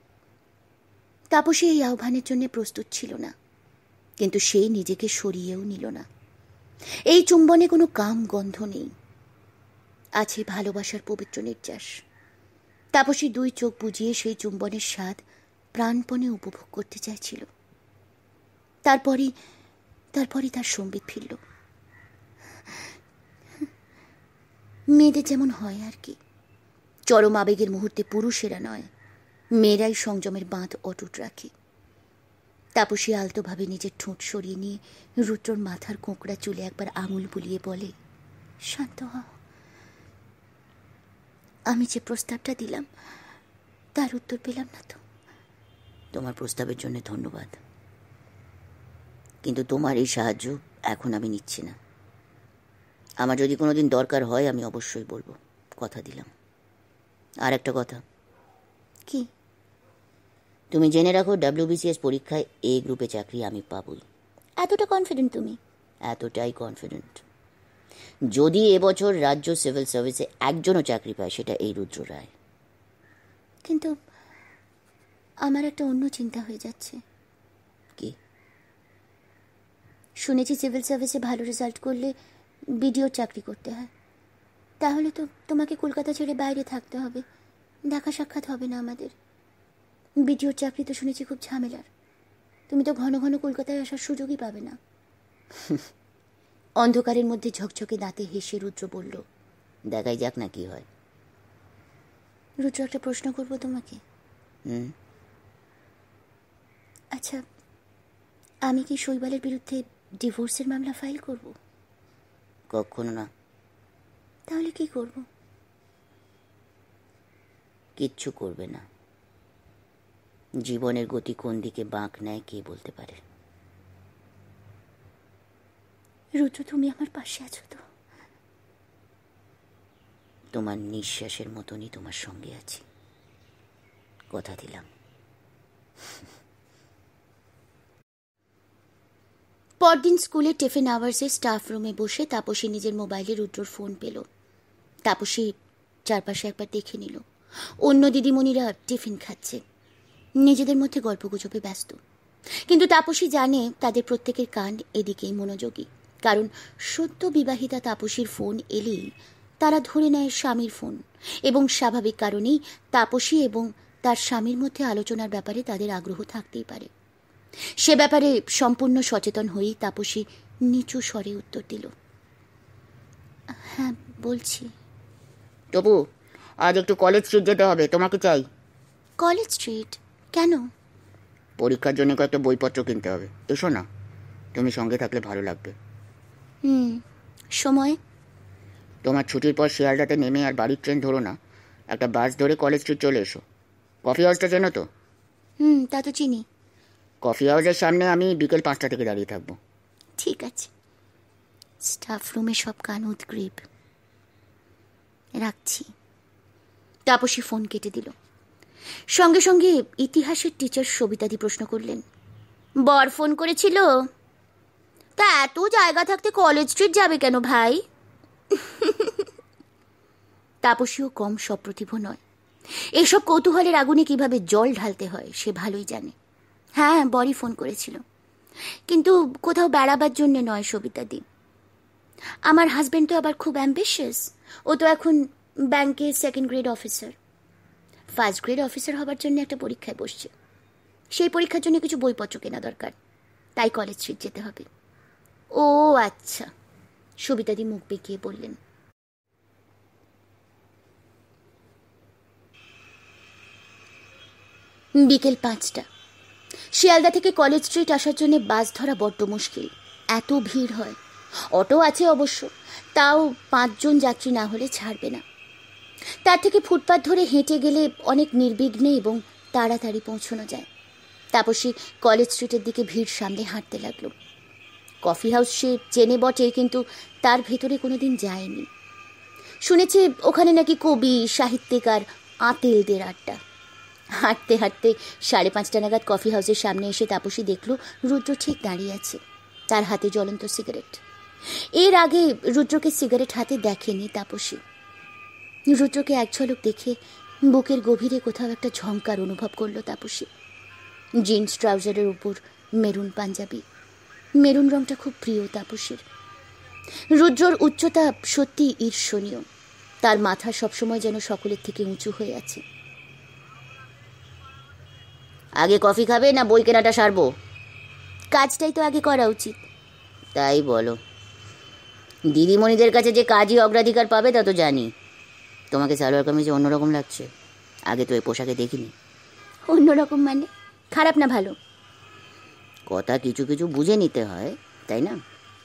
তাপসী এই আহ্বানের জন্য প্রস্তুত ছিল না, কিন্তু সে নিজেকে সরিয়েও নিল না। এই চুম্বনে কোনো কাম গন্ধ নেই, আছে ভালোবাসার পবিত্র নির্যাস। তাপসী দুই চোখ বুজিয়ে সেই চুম্বনের স্বাদ প্রাণপণে উপভোগ করতে চাইছিল। তারপরই তারপরই তার সম্বিত ফিরল। মেয়েদের যেমন হয় আর কি, চরম আবেগের মুহূর্তে পুরুষেরা নয়, মেয়েরাই সংযমের বাঁধ অটুট রাখে। তাপসী আলতোভাবে নিজের ঠোঁট সরিয়ে নিয়ে রুদ্রর মাথার কোঁকড়া চুলে একবার আঙুল বুলিয়ে বলে, শান্ত হও। আমি যে প্রস্তাবটা দিলাম তার উত্তর পেলাম না তো। তোমার প্রস্তাবের জন্য ধন্যবাদ, কিন্তু তোমার এই সাহায্য এখন আমি নিচ্ছি না। আমার যদি কোনোদিন দরকার হয় আমি অবশ্যই বলবো, কথা দিলাম। আর একটা কথা, কি? তুমি জেনে রাখো ডাব্লিউবিসিএস পরীক্ষায় এ গ্রুপে চাকরি আমি পাবই। এতটা কনফিডেন্ট তুমি? এতটাই কনফিডেন্ট। যদি এবছর রাজ্য সিভিল সার্ভিসে একজনও চাকরি পায় সেটা এই রুদ্র রায়। কিন্তু আমার একটা অন্য চিন্তা হয়ে যাচ্ছে। কি? শুনেছি সিভিল সার্ভিসে ভালো রেজাল্ট করলে বিডিওর চাকরি করতে হয়। তাহলে তো তোমাকে কলকাতা ছেড়ে বাইরে থাকতে হবে, দেখা সাক্ষাৎ হবে না আমাদের। বিডিওর চাকরি তো শুনেছি খুব ঝামেলার। তুমি তো ঘন ঘন কলকাতায় আসার সুযোগই পাবে না। অন্ধকারের মধ্যে ঝকঝকে দাঁতে হেসে রুদ্র বলল, দেখাই যাক না কি হয়। রুদ্র, একটা প্রশ্ন করবো তোমাকে। হুম। আচ্ছা, আমি কি শৈবালের বিরুদ্ধে ডিভোর্সের মামলা ফাইল করব? কখনো না। তাহলে কি করব? কিচ্ছু করবে না। জীবনের গতি কোন দিকে বাঁক নেয় কে বলতে পারে। রুদ্র, তুমি আমার পাশে আছো তো? তোমার নিঃশ্বাসের মতনই তোমার সঙ্গে আছি, কথা দিলাম। পরদিন স্কুলে টিফিন আওয়ার্সে স্টাফ রুমে বসে তাপসী নিজের মোবাইলে রুদ্রর ফোন পেল। তাপসী চারপাশে একবার দেখে নিল। অন্য দিদিমণিরা টিফিন খাচ্ছে, নিজেদের মধ্যে গল্পগুজবে ব্যস্ত। কিন্তু তাপসী জানে তাদের প্রত্যেকের কান এদিকেই মনোযোগী, কারণ সদ্য বিবাহিতা তাপসীর ফোন এলেই তারা ধরে নেয় স্বামীর ফোন, এবং স্বাভাবিক কারণেই তাপসী এবং তার স্বামীর মধ্যে আলোচনার ব্যাপারে তাদের আগ্রহ থাকতেই পারে। সে ব্যাপারে সম্পূর্ণ সচেতন হয়েই তাপসী নিচু স্বরে উত্তর দিল, হ্যাঁ বলছি। তবু আজ একটু কলেজ স্ট্রিট যেতে হবে, তোমাকে চাই। College street? কেন? পরীক্ষার জন্য কয়েকটা বইপত্র কিনতে হবে, এসো না, তুমি সঙ্গে থাকলে ভালো লাগবে। হুম, সময়? তোমার ছুটির পর শিয়ালদাতে নেমে আর বাড়ির ট্রেন ধরো না, একটা বাস ধরে কলেজ স্ট্রিট চলে এসো। কফি হাউসটা চেনো তো? হুম, তা তো চিনি। কফি হাউসের সামনে আমি বিকেল পাঁচটা থেকে দাঁড়িয়ে থাকবো। ঠিক আছে। স্টাফ রুমে সব কান উদ্গ্রীব। রাখছি। তাপসী ফোন কেটে দিল। সঙ্গে সঙ্গে ইতিহাসের টিচার সবিতাদি প্রশ্ন করলেন, বর ফোন করেছিল? তা এত জায়গা থাকতে কলেজ স্ট্রিট যাবে কেন ভাই? তাপসীও কম সপ্রতিভ নয়। এইসব কৌতূহলের আগুনে কিভাবে জল ঢালতে হয় সে ভালোই জানে। হ্যাঁ, বরই ফোন করেছিল, কিন্তু কোথাও বেড়াবার জন্যে নয় সবিতাদি। আমার হাজবেন্ড তো আবার খুব অ্যাম্বিশিয়াস। ও তো এখন ব্যাংকের second grade officer. First grade officer হবার জন্য একটা পরীক্ষায় বসছে। সেই পরীক্ষার জন্য কিছু বইপত্র কেনা দরকার, তাই কলেজ স্ট্রিট যেতে হবে। ও আচ্ছা, সবিতাদি মুখ বেঁকিয়ে বললেন। বিকেল পাঁচটা। শিয়ালদা থেকে কলেজ স্ট্রিট আসার জন্য বাস ধরা বড্ড মুশকিল, এত ভিড় হয়। অটো আছে অবশ্য, তাও পাঁচজন যাত্রী না হলে ছাড়বে না। তার থেকে ফুটপাথ ধরে হেঁটে গেলে অনেক নির্বিঘ্নে এবং তাড়াতাড়ি পৌঁছানো যায়। তাপসী কলেজ স্ট্রিটের দিকে ভিড় সামলে হাঁটতে লাগলো। কফি হাউস সে চেনে বটে, কিন্তু তার ভেতরে কোনোদিন যায়নি। শুনেছে ওখানে নাকি কবি, সাহিত্যিক আর আঁতেলদের আড্ডা। হাঁটতে হাঁটতে সাড়ে পাঁচটা নাগাদ কফি হাউসের সামনে এসে তাপসী দেখল রুদ্র ঠিক দাঁড়িয়ে আছে, তার হাতে জ্বলন্ত সিগারেট। এর আগে রুদ্রকে সিগারেট হাতে দেখেনি তাপসী। রুদ্রকে এক ঝলক দেখে বুকের গভীরে কোথাও একটা ঝংকার অনুভব করল তাপসী। জিন্স ট্রাউজারের উপর মেরুন পাঞ্জাবি, মেরুন রংটা খুব প্রিয় তাপসীর। রুদ্রর উচ্চতা সত্যি ঈর্ষণীয়, তার মাথা সবসময় যেন সকলের থেকে উঁচু হয়ে আছে। আগে কফি খাবে না বই কেনাটা সারবো? কাজটাই তো আগে করা উচিত। তাই বলো। দিদিমণিদের কাছে যে কাজই অগ্রাধিকার পাবে তা তো জানি। তোমাকে সালোয়ার কামিজে অন্যরকম লাগছে, আগে তো এই পোশাকে দেখিনি। অন্যরকম মানে? খারাপ না ভালো? কথা কিছু কিছু বুঝে নিতে হয়, তাই না?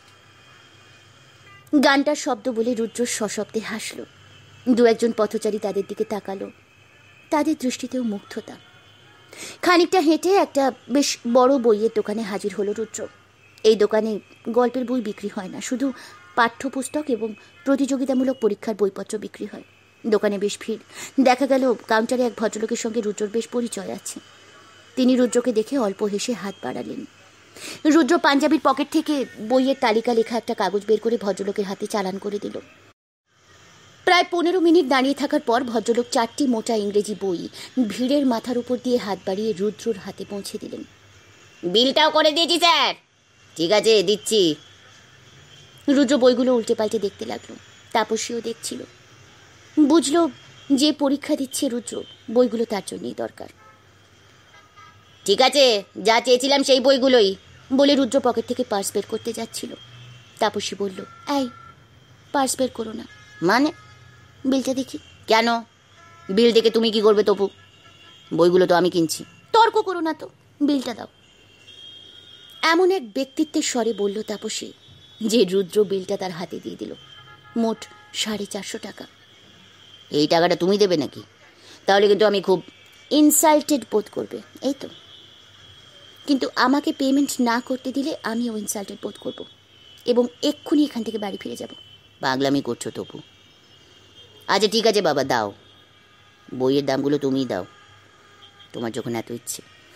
গানটার শব্দ বলে রুদ্র সশব্দে হাসল। দু একজন পথচারী তাদের দিকে তাকালো, তাদের দৃষ্টিতেও মুগ্ধতা। খানিকটা হেঁটে একটা বেশ বড় বইয়ের দোকানে হাজির হলো রুদ্র। এই দোকানে গল্পের বই বিক্রি হয় না, শুধু পাঠ্যপুস্তক এবং প্রতিযোগিতামূলক পরীক্ষার বইপত্র বিক্রি হয়। দোকানে বেশ ভিড়। দেখা গেল কাউন্টারে এক ভদ্রলোকের সঙ্গে রুদ্রর বেশ পরিচয় আছে। তিনি রুদ্রকে দেখে অল্প হেসে হাত বাড়ালেন। রুদ্র পাঞ্জাবির পকেট থেকে বইয়ের তালিকা লেখা একটা কাগজ বের করে ভদ্রলোকের হাতে চালান করে দিল। প্রায় পনেরো মিনিট দাঁড়িয়ে থাকার পর ভদ্রলোক চারটি মোটা ইংরেজি বই ভিড়ের মাথার উপর দিয়ে হাত বাড়িয়ে রুদ্রর হাতে পৌঁছে দিলেন। বিলটাও করে দিয়েছি স্যার। ঠিক আছে, দিচ্ছি। রুদ্র বইগুলো উল্টে পাল্টে দেখতে লাগলো। তাপসীও দেখছিল। বুঝল যে পরীক্ষা দিচ্ছে রুদ্র, বইগুলো তার জন্যই দরকার। ঠিক আছে, যা চেয়েছিলাম সেই বইগুলোই, বলে রুদ্র পকেট থেকে পার্স বের করতে যাচ্ছিল। তাপসী বলল, এই পার্স বের করো না। মানে? বিলটা দেখি। কেন? বিল দেখে তুমি কি করবে তপু? বইগুলো তো আমি কিনছি। তর্ক করো না তো, বিলটা দাও। এমন এক ব্যক্তিত্বের স্বরে বলল তাপসী যে রুদ্র বিলটা তার হাতে দিয়ে দিল। মোট সাড়ে চারশো টাকা। এই টাকাটা তুমি দেবে নাকি? তাহলে কিন্তু আমি খুব ইনসাল্টেড বোধ করবে, এই তো। কিন্তু আমাকে পেমেন্ট না করতে দিলে আমিও ইনসাল্টেড বোধ করব এবং এক্ষুনি এখান থেকে বাড়ি ফিরে যাব। পাগলামি করছো তপু। আচ্ছা ঠিক আছে বাবা, দাও। বইয়ের দামগুলো তুমিই দাও, তোমার যখন এত ইচ্ছে।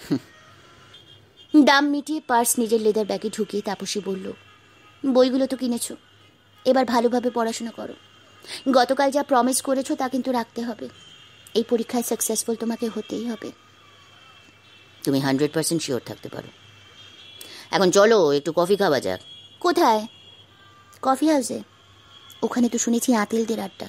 দাম মিটিয়ে পার্স নিজের লেদার ব্যাগে ঢুকিয়ে তাপসী বলল, বইগুলো তো কিনেছ, এবার ভালোভাবে পড়াশোনা করো। গতকাল যা প্রমিস করেছো তা কিন্তু রাখতে হবে। এই পরীক্ষায় সাকসেসফুল তোমাকে হতেই হবে। তুমি হান্ড্রেড পার্সেন্ট শিওর থাকতে পারো। এখন চলো একটু কফি খাওয়া যাক। কোথায়? কফি হাউসে? ওখানে তো শুনেছি আতেলদের আড্ডা।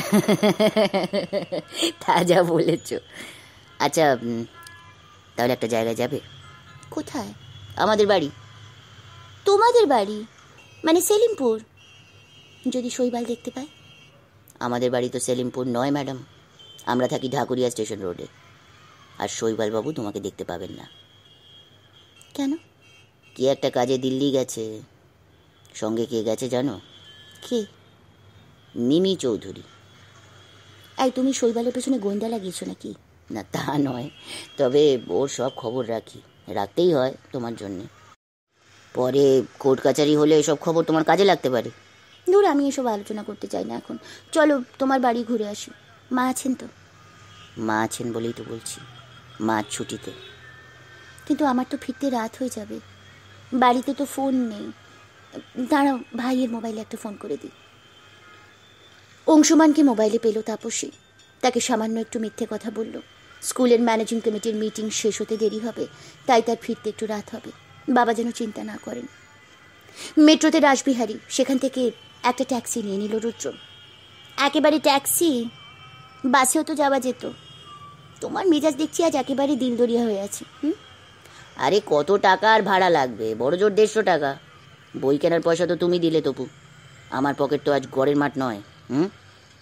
তা যা বলেছ। আচ্ছা তাহলে একটা জায়গায় যাবে? কোথায়? আমাদের বাড়ি। তোমাদের বাড়ি মানে সেলিমপুর? যদি শৈবাল দেখতে পাই? আমাদের বাড়ি তো সেলিমপুর নয় ম্যাডাম, আমরা থাকি ঢাকুরিয়া স্টেশন রোডে। আর শৈবাল বাবু তোমাকে দেখতে পাবেন না। কেন? কি একটা কাজে দিল্লি গেছে। সঙ্গে কে গেছে জানো? কে? মিমি চৌধুরী। এই তুমি শৈবালের পেছনে গোয়েন্দা লাগিয়েছো নাকি? না তা নয়, তবে ওর সব খবর রাখি, রাখতেই হয় তোমার জন্যে। পরে কোর্ট কাচারি হলে এসব খবর তোমার কাজে লাগতে পারে। দূর, আমি এসব আলোচনা করতে চাই না এখন। চলো তোমার বাড়ি ঘুরে আসি। মা আছেন তো? মা আছেন বলেই তো বলছি, মা ছুটিতে। কিন্তু আমার তো ফিরতে রাত হয়ে যাবে, বাড়িতে তো ফোন নেই। দাঁড়াও, ভাইয়ের মোবাইলে একটা ফোন করে দিই। অংশুমানকে মোবাইলে পেল তাপসী। তাকে সামান্য একটু মিথ্যে কথা বলল। স্কুলের ম্যানেজিং কমিটির মিটিং শেষ হতে দেরি হবে, তাই তার ফিরতে একটু রাত হবে। বাবা যেন চিন্তা না করেন। মেট্রোতে রাসবিহারী, সেখান থেকে একটা ট্যাক্সি নিয়ে নিল রুদ্র। একেবারে ট্যাক্সি? বাসেও তো যাওয়া যেত। তোমার মেজাজ দেখছি আজ একেবারে দিলদরিয়া হয়ে আছে। হুম আরে কত টাকা আর ভাড়া লাগবে? বড় জোর দেড়শো টাকা। বই কেনার পয়সা তো তুমি দিলে তপু, আমার পকেট তো আজ গড়ের মাঠ নয়। হুম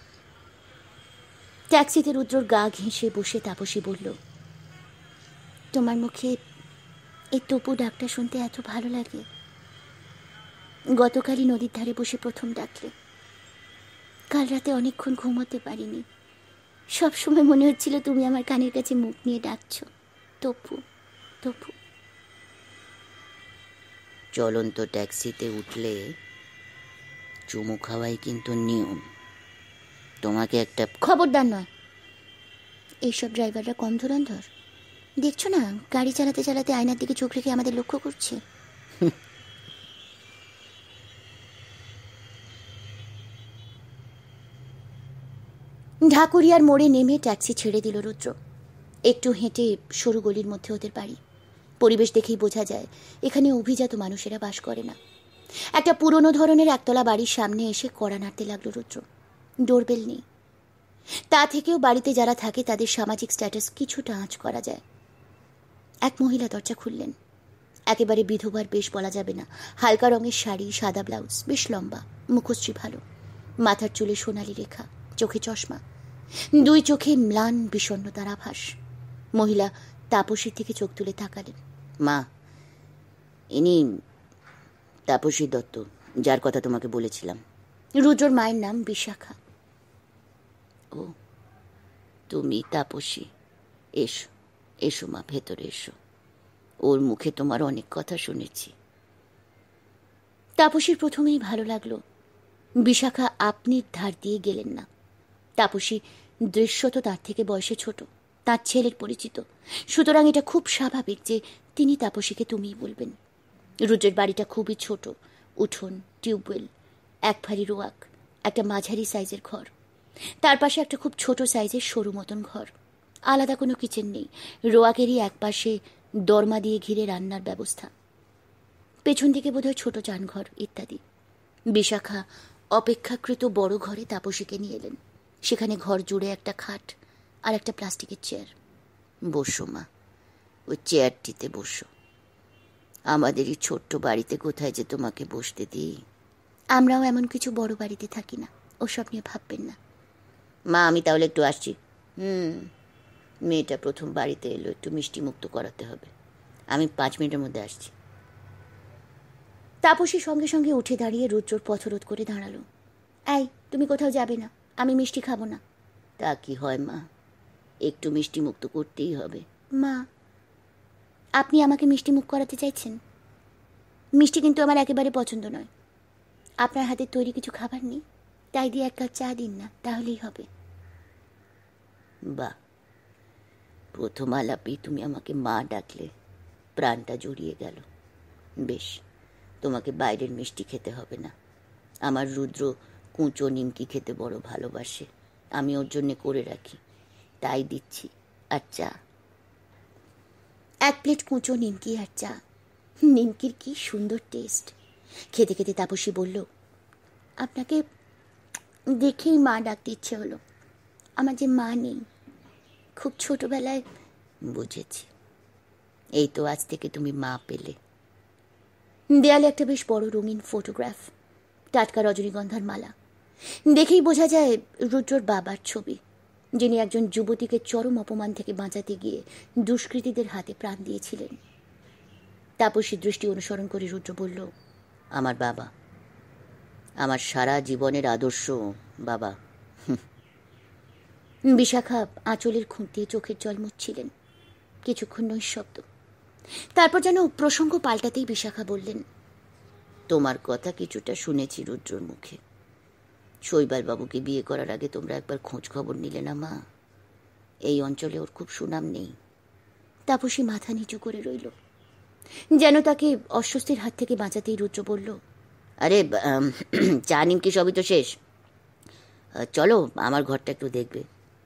ট্যাক্সিতে রুদ্রর গা ঘেঁষে বসে তাপসী বলল, তোমার মুখে এই তপু ডাকটা শুনতে এত ভালো লাগে। গতকালই নদীর ধারে বসে প্রথম ডাকলে। কাল রাতে অনেকক্ষণ ঘুমোতে পারিনি। সবসময় মনে হচ্ছিল তুমি আমার কানের কাছে মুখ নিয়ে ডাকছ, তপু তপু। চলন্ত ট্যাক্সিতে উঠলে চুমু খাওয়াই কিন্তু নিয়ম। তোমাকে একটা খবরদার নয়। এইসব ড্রাইভাররা কম ধুরন্ধর। দেখছো না, গাড়ি চালাতে চালাতে আয়নার দিকে চোখ রেখে আমাদের লক্ষ্য করছে। ঢাকুরিয়ার মোড়ে নেমে ট্যাক্সি ছেড়ে দিল রুদ্র। একটু হেঁটে সরু গলির মধ্যে ওদের বাড়ি। পরিবেশ দেখেই বোঝা যায় এখানে অভিজাত মানুষেরা বাস করে না। একটা পুরনো ধরনের একতলা বাড়ির সামনে এসে কড়া নাড়তে লাগলো রুদ্র। ডোরবেল নেই। তা থেকেও বাড়িতে যারা থাকে তাদের সামাজিক স্ট্যাটাস কিছুটা আঁচ করা যায়। এক মহিলা দরজা খুললেন। একেবারে বিধবার বেশ বলা যাবে না। হালকা রঙের শাড়ি, সাদা ব্লাউজ, বেশ লম্বা, মুখশ্রী ভালো, মাথার চুলে সোনালি রেখা, চোখে চশমা, দুই চোখে ম্লান বিষণ্ণতার আভাস। মহিলা তাপসীর থেকে চোখ তুলে তাকালেন। মা, ইনি তাপসী দত্ত, যার কথা তোমাকে বলেছিলাম। রুদ্রর মায়ের নাম বিশাখা। ও, তুমি তাপসী? এসো এসো মা, ভেতরে এসো। ওর মুখে তোমার অনেক কথা শুনেছি। তাপসীর প্রথমেই ভালো লাগলো বিশাখা আপনির ধার দিয়ে গেলেন না। তাপসী দৃশ্যত তার থেকে বয়সে ছোট, তার ছেলের পরিচিত, সুতরাং এটা খুব স্বাভাবিক যে তিনি তাপসীকে তুমিই বলবেন। রুদ্রের বাড়িটা খুবই ছোট, উঠোন, টিউবওয়েল, এক ভারী রোয়াক, একটা মাঝারি সাইজের ঘর, তার পাশে একটা খুব ছোট সাইজের সরু মতন ঘর। আলাদা কোনো কিচেন নেই, রোয়াকেরই এক পাশে দরমা দিয়ে ঘিরে রান্নার ব্যবস্থা, পেছন দিকে বোধহয় ছোট চানঘর ইত্যাদি। বিশাখা অপেক্ষাকৃত বড় ঘরে তাপসীকে নিয়ে এলেন। সেখানে ঘর জুড়ে একটা খাট আর একটা প্লাস্টিকের চেয়ার। বসো মা, ওই চেয়ারটিতে বসো। আমাদের এই ছোট্ট বাড়িতে কোথায় যে তোমাকে বসতে দিই। আমরাও এমন কিছু বড় বাড়িতে থাকি না, ওসব নিয়ে ভাববেন না। মা, আমি তাহলে একটু আসছি। হুম মেয়েটা প্রথম বাড়িতে এলো, একটু মিষ্টি মুক্ত করাতে হবে। আমি পাঁচ মিনিটের মধ্যে আসছি। তাপসী সঙ্গে সঙ্গে উঠে দাঁড়িয়ে রুদ্রর পথরোধ করে দাঁড়ালো। এই, তুমি কোথাও যাবে না, আমি মিষ্টি খাবো না। তা কি হয় মা, একটু মিষ্টি মুক্ত করতেই হবে। মা, আপনি আমাকে মিষ্টি মুখ করাতে চাইছেন? মিষ্টি কিন্তু আমার একেবারে পছন্দ নয়। আপনার হাতের তৈরি কিছু খাবার নেই? তাই দিয়ে এক কাপ চা দিন না, তাহলেই হবে। বাহ, প্রথম আলাপেই তুমি আমাকে মা ডাকলে, প্রাণটা জড়িয়ে গেল। বেশ, তোমাকে বাইরের মিষ্টি খেতে হবে না। আমার রুদ্র কুঁচো নিমকি খেতে বড় ভালোবাসে, আমি ওর জন্যে করে রাখি, তাই দিচ্ছি। আর চা? এক প্লেট কুঁচো নিমকি আর চা। নিমকির কি সুন্দর টেস্ট। খেতে খেতে তাপসী বলল, আপনাকে দেখেই মা ডাকতে ইচ্ছে হলো। আমার যে মা নেই, খুব ছোটবেলায়। বুঝেছি, এই তো আজ থেকে তুমি মা পেলে। দেয়ালে একটা বেশ বড় রঙিন ফটোগ্রাফ, টাটকা রজনীগন্ধার মালা। দেখেই বোঝা যায় রুদ্রর বাবার ছবি, যিনি একজন যুবতীকে চরম অপমান থেকে বাঁচাতে গিয়ে দুষ্কৃতীদের হাতে প্রাণ দিয়েছিলেন। তাপসীর দৃষ্টি অনুসরণ করে রুদ্র বলল, আমার বাবা, আমার সারা জীবনের আদর্শ বাবা। বিশাখা আঁচলের খুঁত দিয়ে চোখের জল মুছছিলেন। কিছুক্ষণ নৈঃশব্দ। তারপর যেন প্রসঙ্গ পাল্টাতেই বিশাখা বললেন, তোমার কথা কিছুটা শুনেছি রুদ্রর মুখে। শৈবাল বাবুকে বিয়ে করার আগে তোমরা একবার খোঁজ খবর নিলে না মা? এই অঞ্চলে ওর খুব সুনাম নেই। তাপসী মাথা নিচু করে রইল, যেন তাকে অস্বস্তির হাত থেকে বাঁচাতেই রুদ্র বলল, আরে চা নিমকি সবই তো শেষ, চলো আমার ঘরটা একটু দেখবে।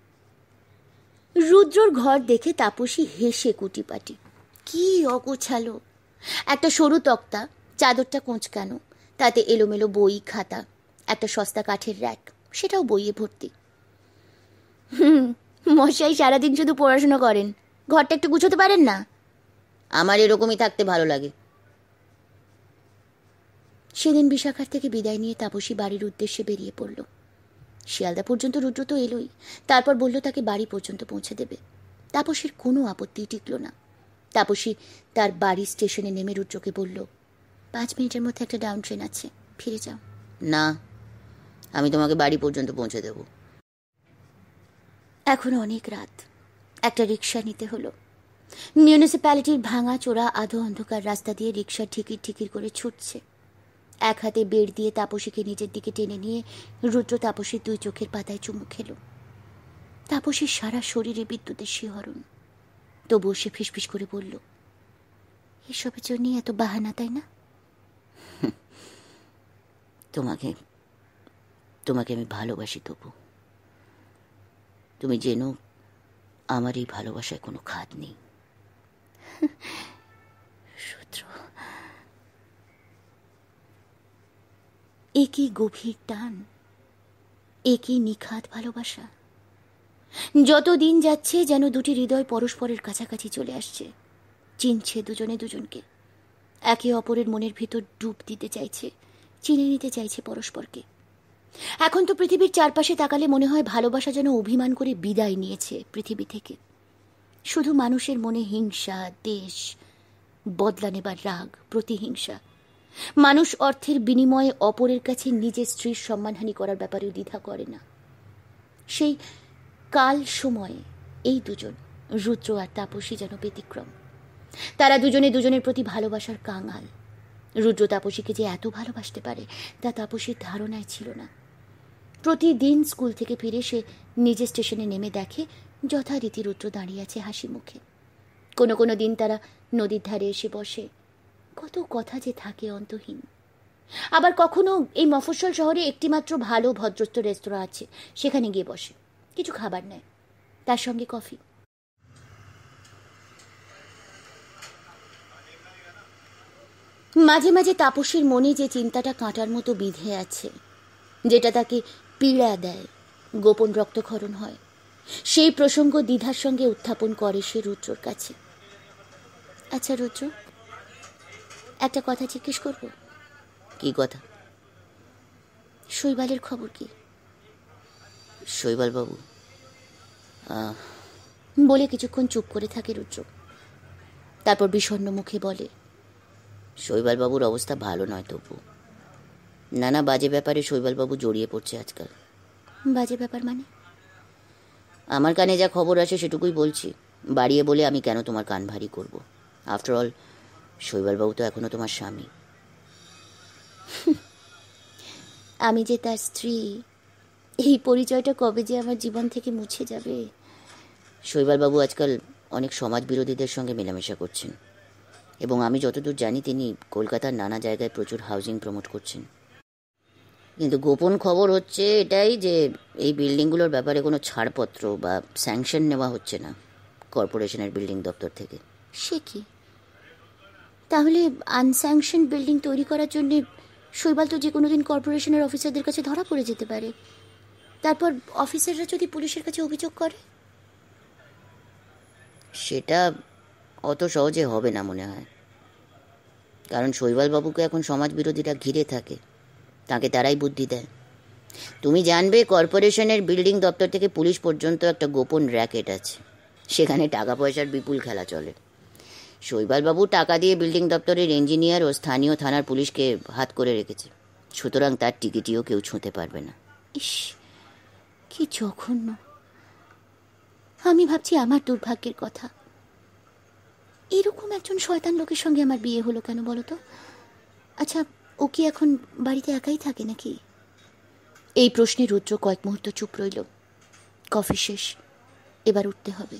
রুদ্রর ঘর দেখে তাপসী হেসে কুটিপাটি। কি অগোছালো! একটা সরু তক্তা, চাদরটা কোঁচকানো, তাতে এলোমেলো বই খাতা, একটা সস্তা কাঠের র্যাক, সেটাও বইয়ে ভর্তি। হুম মশাই সারাদিন শুধু পড়াশোনা করেন, ঘরটা একটু গুছোতে পারেন না? আমার এরকমই থাকতে ভালো লাগে। সেদিন বিশাখার থেকে বিদায় নিয়ে তাপসী বাড়ির উদ্দেশ্যে বেরিয়ে পড়ল। শিয়ালদা পর্যন্ত রুদ্র তো এলোই, তারপর বলল তাকে বাড়ি পর্যন্ত পৌঁছে দেবে। তাপসীর কোনো আপত্তি টিকল না। তাপসী তার বাড়ি স্টেশনে নেমে রুদ্রকে বলল, পাঁচ মিনিটের মধ্যে একটা ডাউন ট্রেন আছে, ফিরে যাও। না, আমি তোমাকে বাড়ি পর্যন্ত পৌঁছে দেব। এখন অনেক রাত। একটা রিক্সা নিতে হলো। মিউনিসিপ্যালিটির ভাঙা চোরা আধো অন্ধকার রাস্তা দিয়ে রিক্সা ঠিকির ঠিকির করে ছুটছে। এক হাতে বেড় দিয়ে তাপসীকে নিজের দিকে টেনে নিয়ে রুদ্র তাপসীর দুই চোখের পাতায় চুমু খেল। তাপসীর সারা শরীরে বিদ্যুতের শিহরণ। তবুও সে ফিসফিস করে বলল, এসবের জন্যই এত বাহানা, তাই না? তোমাকে তোমাকে আমি ভালোবাসি তবু। তুমি জেনো, আমার এই ভালোবাসায় কোনো খাদ নেই। রুদ্র, একই গভীর টান, একই নিখাদ ভালোবাসা। যত দিন যাচ্ছে যেন দুটি হৃদয় পরস্পরের কাছাকাছি চলে আসছে, চিনছে দুজনে দুজনকে, একে অপরের মনের ভিতর ডুব দিতে চাইছে, চিনে নিতে চাইছে পরস্পরকে। এখন তো পৃথিবীর চারপাশে তাকালে মনে হয় ভালোবাসা যেন অভিমান করে বিদায় নিয়েছে পৃথিবী থেকে। শুধু মানুষের মনে হিংসা, দেশ, বদলা নেবার রাগ, প্রতিহিংসা। মানুষ অর্থের বিনিময়ে অপরের কাছে নিজের স্ত্রীর সম্মানহানি করার ব্যাপারেও দ্বিধা করে না। সেই কাল সময়ে এই দুজন, রুদ্র আর তাপসী, যেন ব্যতিক্রম। তারা দুজনে দুজনের প্রতি ভালোবাসার কাঙাল। রুদ্র তাপসীকে যে এত ভালোবাসতে পারে তা তাপসীর ধারণায় ছিল না। প্রতিদিন স্কুল থেকে ফিরে সে নিজের স্টেশনে নেমে দেখে যথারীতি রুদ্র দাঁড়িয়ে আছে হাসি মুখে। কোনো কোনো দিন তারা নদীর ধারে এসে বসে, কত কথা যে থাকে অন্তহীন। আবার কখনো এই মফস্বল শহরে একটিমাত্র ভালো ভদ্রস্থ রেস্তোরাঁ আছে, সেখানে গিয়ে বসে, কিছু খাবার নেয়, তার সঙ্গে কফি। মাঝে মাঝে তাপসীর মনে যে চিন্তাটা কাঁটার মতো বিঁধে আছে, যেটা তাকে পীড়া দেয়, গোপন রক্তক্ষরণ হয়, সেই প্রসঙ্গ দ্বিধার সঙ্গে উত্থাপন করে সে রুদ্রর কাছে। আচ্ছা রুদ্র, একটা কথা জিজ্ঞেস করব। কি কথা? শৈবালের খবর কি? শৈবাল বাবু বলে কিছুক্ষণ চুপ করে থাকে রুদ্র, তারপর বিষণ্ণ মুখে বলে, শৈবাল বাবুর অবস্থা ভালো নয় তবু। নানা বাজে ব্যাপারে শৈবাল বাবু জড়িয়ে পড়ছে আজকাল। বাজে ব্যাপার মানে? আমার কানে যা খবর আসে সেটুকুই বলছি, বাড়িয়ে বলে আমি কেন তোমার কান ভারী করব। আফটার অল শৈবাল বাবু তো এখনো তোমার স্বামী। আমি যে তার স্ত্রী, এই পরিচয়টা কবে যে আমার জীবন থেকে মুছে যাবে। শৈবাল বাবু আজকাল অনেক সমাজ বিরোধীদের সঙ্গে মেলামেশা করছেন, এবং আমি যতদূর জানি তিনি কলকাতার নানা জায়গায় প্রচুর হাউজিং প্রমোট করছেন। কিন্তু গোপন খবর হচ্ছে এটাই যে এই বিল্ডিংগুলোর ব্যাপারে কোনো ছাড়পত্র বা স্যাংশন নেওয়া হচ্ছে না কর্পোরেশনের বিল্ডিং দপ্তর থেকে। সে কি? তাহলে আনস্যাংশন বিল্ডিং তৈরি করার জন্য শৈবাল তো যে কোনো দিন কর্পোরেশনের অফিসারদের কাছে ধরা পড়ে যেতে পারে। তারপর অফিসাররা যদি পুলিশের কাছে অভিযোগ করে? সেটা অত সহজে হবে না মনে হয়, কারণ শৈবাল বাবুকে এখন সমাজ বিরোধীরা ঘিরে থাকে, তাকে তারাই বুদ্ধি দেয়। তুমি জানবে কর্পোরেশনের বিল্ডিং দপ্তর থেকে পুলিশ পর্যন্ত একটা গোপন র্যাকেট আছে, সেখানে টাকা পয়সার বিপুল খেলা চলে। শৈবাল বাবু টাকা দিয়ে বিল্ডিং দপ্তরের ইঞ্জিনিয়ার ও স্থানীয় থানার পুলিশকে হাত করে রেখেছে, সুতরাং তার টিকিটিও কেউ ছুঁতে পারবে না। ইস, কি জঘন্য! আমি ভাবছি আমার দুর্ভাগ্যের কথা। এরকম একজন শয়তান লোকের সঙ্গে আমার বিয়ে হলো কেন বলো তো? আচ্ছা, ও কি এখন বাড়িতে একাই থাকে নাকি? এই প্রশ্নে রুদ্র কয়েক মুহূর্ত চুপ রইল। কফি শেষ, এবার উঠতে হবে।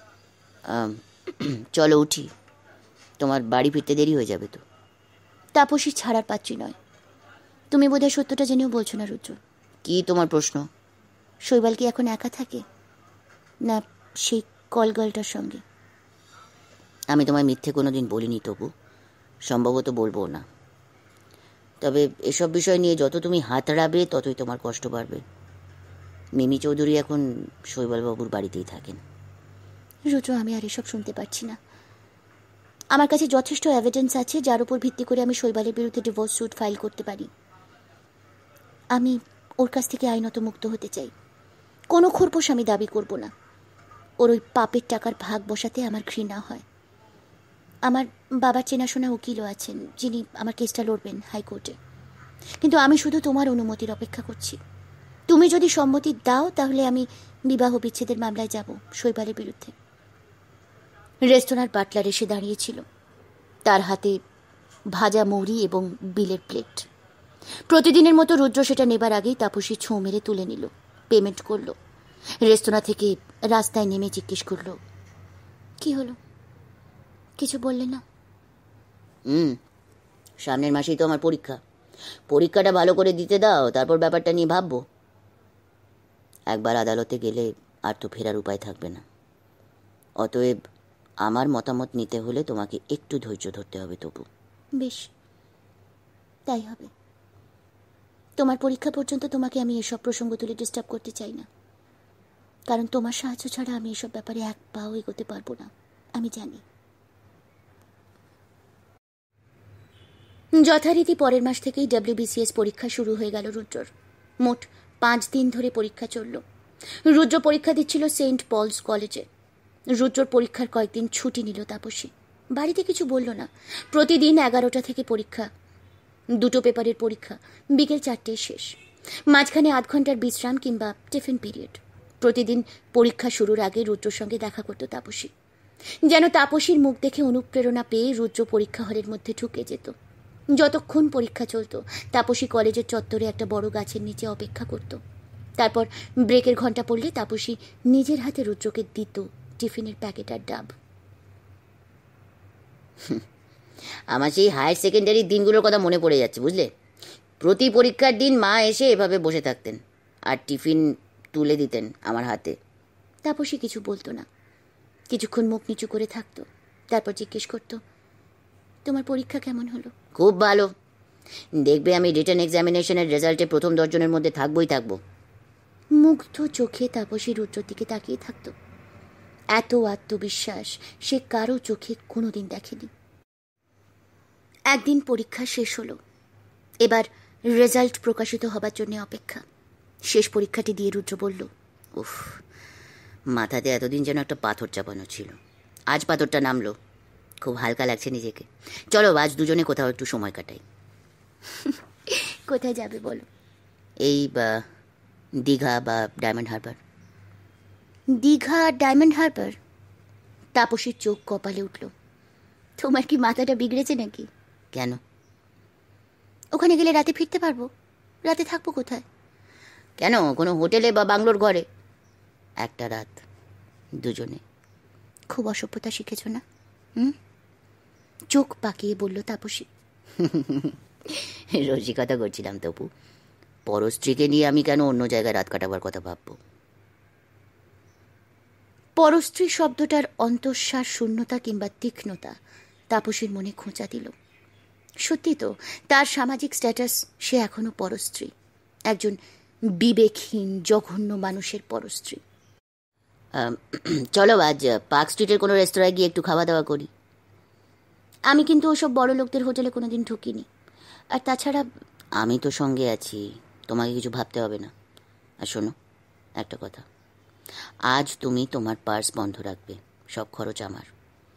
চলো উঠি, তোমার বাড়ি ফিরতে দেরি হয়ে যাবে তো। তাপসী ছাড়ার পাত্রী নয়। তুমি বোধহয় সত্যটা জেনেও বলছো না রুদ্র। কি তোমার প্রশ্ন? শৈবাল কি এখন একা থাকে, না সেই কলগার্লটার সঙ্গে? আমি তোমায় মিথ্যে কোনো দিন বলিনি, তবু সম্ভবত বলবো না। তবে এসব বিষয় নিয়ে যত তুমি হাতড়াবে ততই তোমার কষ্ট বাড়বে। মিমি চৌধুরী এখন শৈবালবাবুর বাড়িতেই থাকেন। রুদ্র, আমি আর এসব শুনতে পারছি না। আমার কাছে যথেষ্ট এভিডেন্স আছে যার উপর ভিত্তি করে আমি শৈবালের বিরুদ্ধে ডিভোর্স স্যুট ফাইল করতে পারি। আমি ওর কাছ থেকে আইনত মুক্ত হতে চাই। কোনো খোরপোশ আমি দাবি করব না। ওর ওই পাপের টাকার ভাগ বসাতে আমার ঘৃণা হয়। আমার বাবার চেনাশোনা উকিলও আছেন যিনি আমার কেসটা লড়বেন হাইকোর্টে, কিন্তু আমি শুধু তোমার অনুমতির অপেক্ষা করছি। তুমি যদি সম্মতি দাও তাহলে আমি বিবাহ বিচ্ছেদের মামলায় যাব শৈবালের বিরুদ্ধে। রেস্তোরাঁর বাটলার এসে দাঁড়িয়েছিল, তার হাতে ভাজা মৌরি এবং বিলের প্লেট। প্রতিদিনের মতো রুদ্র সেটা নেবার আগেই তাপসী ছোঁ মেরে তুলে নিল, পেমেন্ট করল। রেস্তোরাঁ থেকে রাস্তায় নেমে জিজ্ঞেস করল, কি হলো? কিছু বললে না? হুম সামনের মাসেই তো আমার পরীক্ষা। পরীক্ষাটা ভালো করে দিতে দাও, তারপর ব্যাপারটা নিয়ে ভাববো। একবার আদালতে গেলে আর তো ফেরার উপায় থাকবে না। অতএব আমার মতামত নিতে হলে তোমাকে একটু ধৈর্য ধরতে হবে। তবু বেশ, তাই হবে। তোমার পরীক্ষা পর্যন্ত তোমাকে আমি এসব প্রসঙ্গ তুলে ডিস্টার্ব করতে চাই না, কারণ তোমার সাহায্য ছাড়া আমি এসব ব্যাপারে এক পাও এগোতে পারবো না, আমি জানি। যথারীতি পরের মাস থেকেই ডব্লিউবিসিএস পরীক্ষা শুরু হয়ে গেল রুদ্রর। মোট পাঁচ দিন ধরে পরীক্ষা চলল। রুদ্র পরীক্ষা দিচ্ছিল সেন্ট পলস কলেজে। রুদ্রর পরীক্ষার কয়েকদিন ছুটি নিল তাপসী। বাড়িতে কিছু বলল না। প্রতিদিন এগারোটা থেকে পরীক্ষা, দুটো পেপারের পরীক্ষা, বিকেল চারটেয় শেষ। মাঝখানে আধ ঘন্টার বিশ্রাম কিংবা টিফিন পিরিয়ড। প্রতিদিন পরীক্ষা শুরুর আগে রুদ্রর সঙ্গে দেখা করত তাপসী। যেন তাপসীর মুখ দেখে অনুপ্রেরণা পেয়ে রুদ্র পরীক্ষা হলের মধ্যে ঢুকে যেত। যতক্ষণ পরীক্ষা চলত তাপসী কলেজের চত্বরে একটা বড় গাছের নিচে অপেক্ষা করত। তারপর ব্রেকের ঘণ্টা পড়লে তাপসী নিজের হাতে রুদ্রকে দিত টিফিনের প্যাকেট আর ডাব। আমার সেই হায়ার সেকেন্ডারির দিনগুলোর কথা মনে পড়ে যাচ্ছে, বুঝলে। প্রতি পরীক্ষার দিন মা এসে এভাবে বসে থাকতেন আর টিফিন তুলে দিতেন আমার হাতে। তাপসী কিছু বলতো না, কিছুক্ষণ মুখ নিচু করে থাকতো, তারপর জিজ্ঞেস করতো, তোমার পরীক্ষা কেমন হলো? খুব ভালো, দেখবে আমি রিটেন এক্সামিনেশনের রেজাল্টে প্রথম দশজনের মধ্যে থাকবোই থাকবো। মুগ্ধ চোখে তাপসী রুদ্রর দিকে তাকিয়ে থাকতো। এত আত্মবিশ্বাস সে কারো চোখে কোনোদিন দেখেনি। একদিন পরীক্ষা শেষ হলো, এবার রেজাল্ট প্রকাশিত হবার জন্য অপেক্ষা। শেষ পরীক্ষাটি দিয়ে রুদ্র বলল, উফ, মাথাতে এতদিন যেন একটা পাথর চাপানো ছিল, আজ পাথরটা নামলো, খুব হালকা লাগছে নিজেকে। চলো আজ দুজনে কোথাও একটু সময় কাটাই। কোথায় যাবে বলো? এই বা দীঘা বা Diamond Harbour. Digha Diamond Harbour? তাপসীর চোখ কপালে উঠল। তোমার কি মাথাটা বিগড়েছে নাকি? কেন? ওখানে গেলে রাতে ফিরতে পারবো? রাতে থাকবো কোথায়? কেন, কোনো হোটেলে বা বাংলোর ঘরে। একটা রাত দুজনে। খুব অসভ্যতা শিখেছ না? হুম? চোখ পাকিয়ে বলল তাপসী। রসিকতা করছিলাম তপু, পরস্ত্রীকে নিয়ে আমি কেন অন্য জায়গায় রাত কাটাবার কথা ভাববো? পরস্ত্রী শব্দটার অন্তঃশ্বাস শূন্যতা কিংবা তীক্ষ্ণতা তাপসীর মনে খোঁচা দিল। সত্যি তো, তার সামাজিক স্ট্যাটাস, সে এখনো পরস্ত্রী, একজন বিবেকহীন জঘন্য মানুষের পরস্ত্রী। চলো আজ পার্ক স্ট্রিটের কোনো রেস্তোরাঁয় গিয়ে একটু খাওয়া দাওয়া করি। আমি কিন্তু ওসব বড় লোকদের হোটেলে কোনোদিন ঢুকিনি, আর তাছাড়া আমি তো সঙ্গে আছি, তোমাকে কিছু ভাবতে হবে না। আর শোনো একটা কথা, আজ তুমি তোমার পার্স বন্ধ রাখবে, সব খরচ আমার।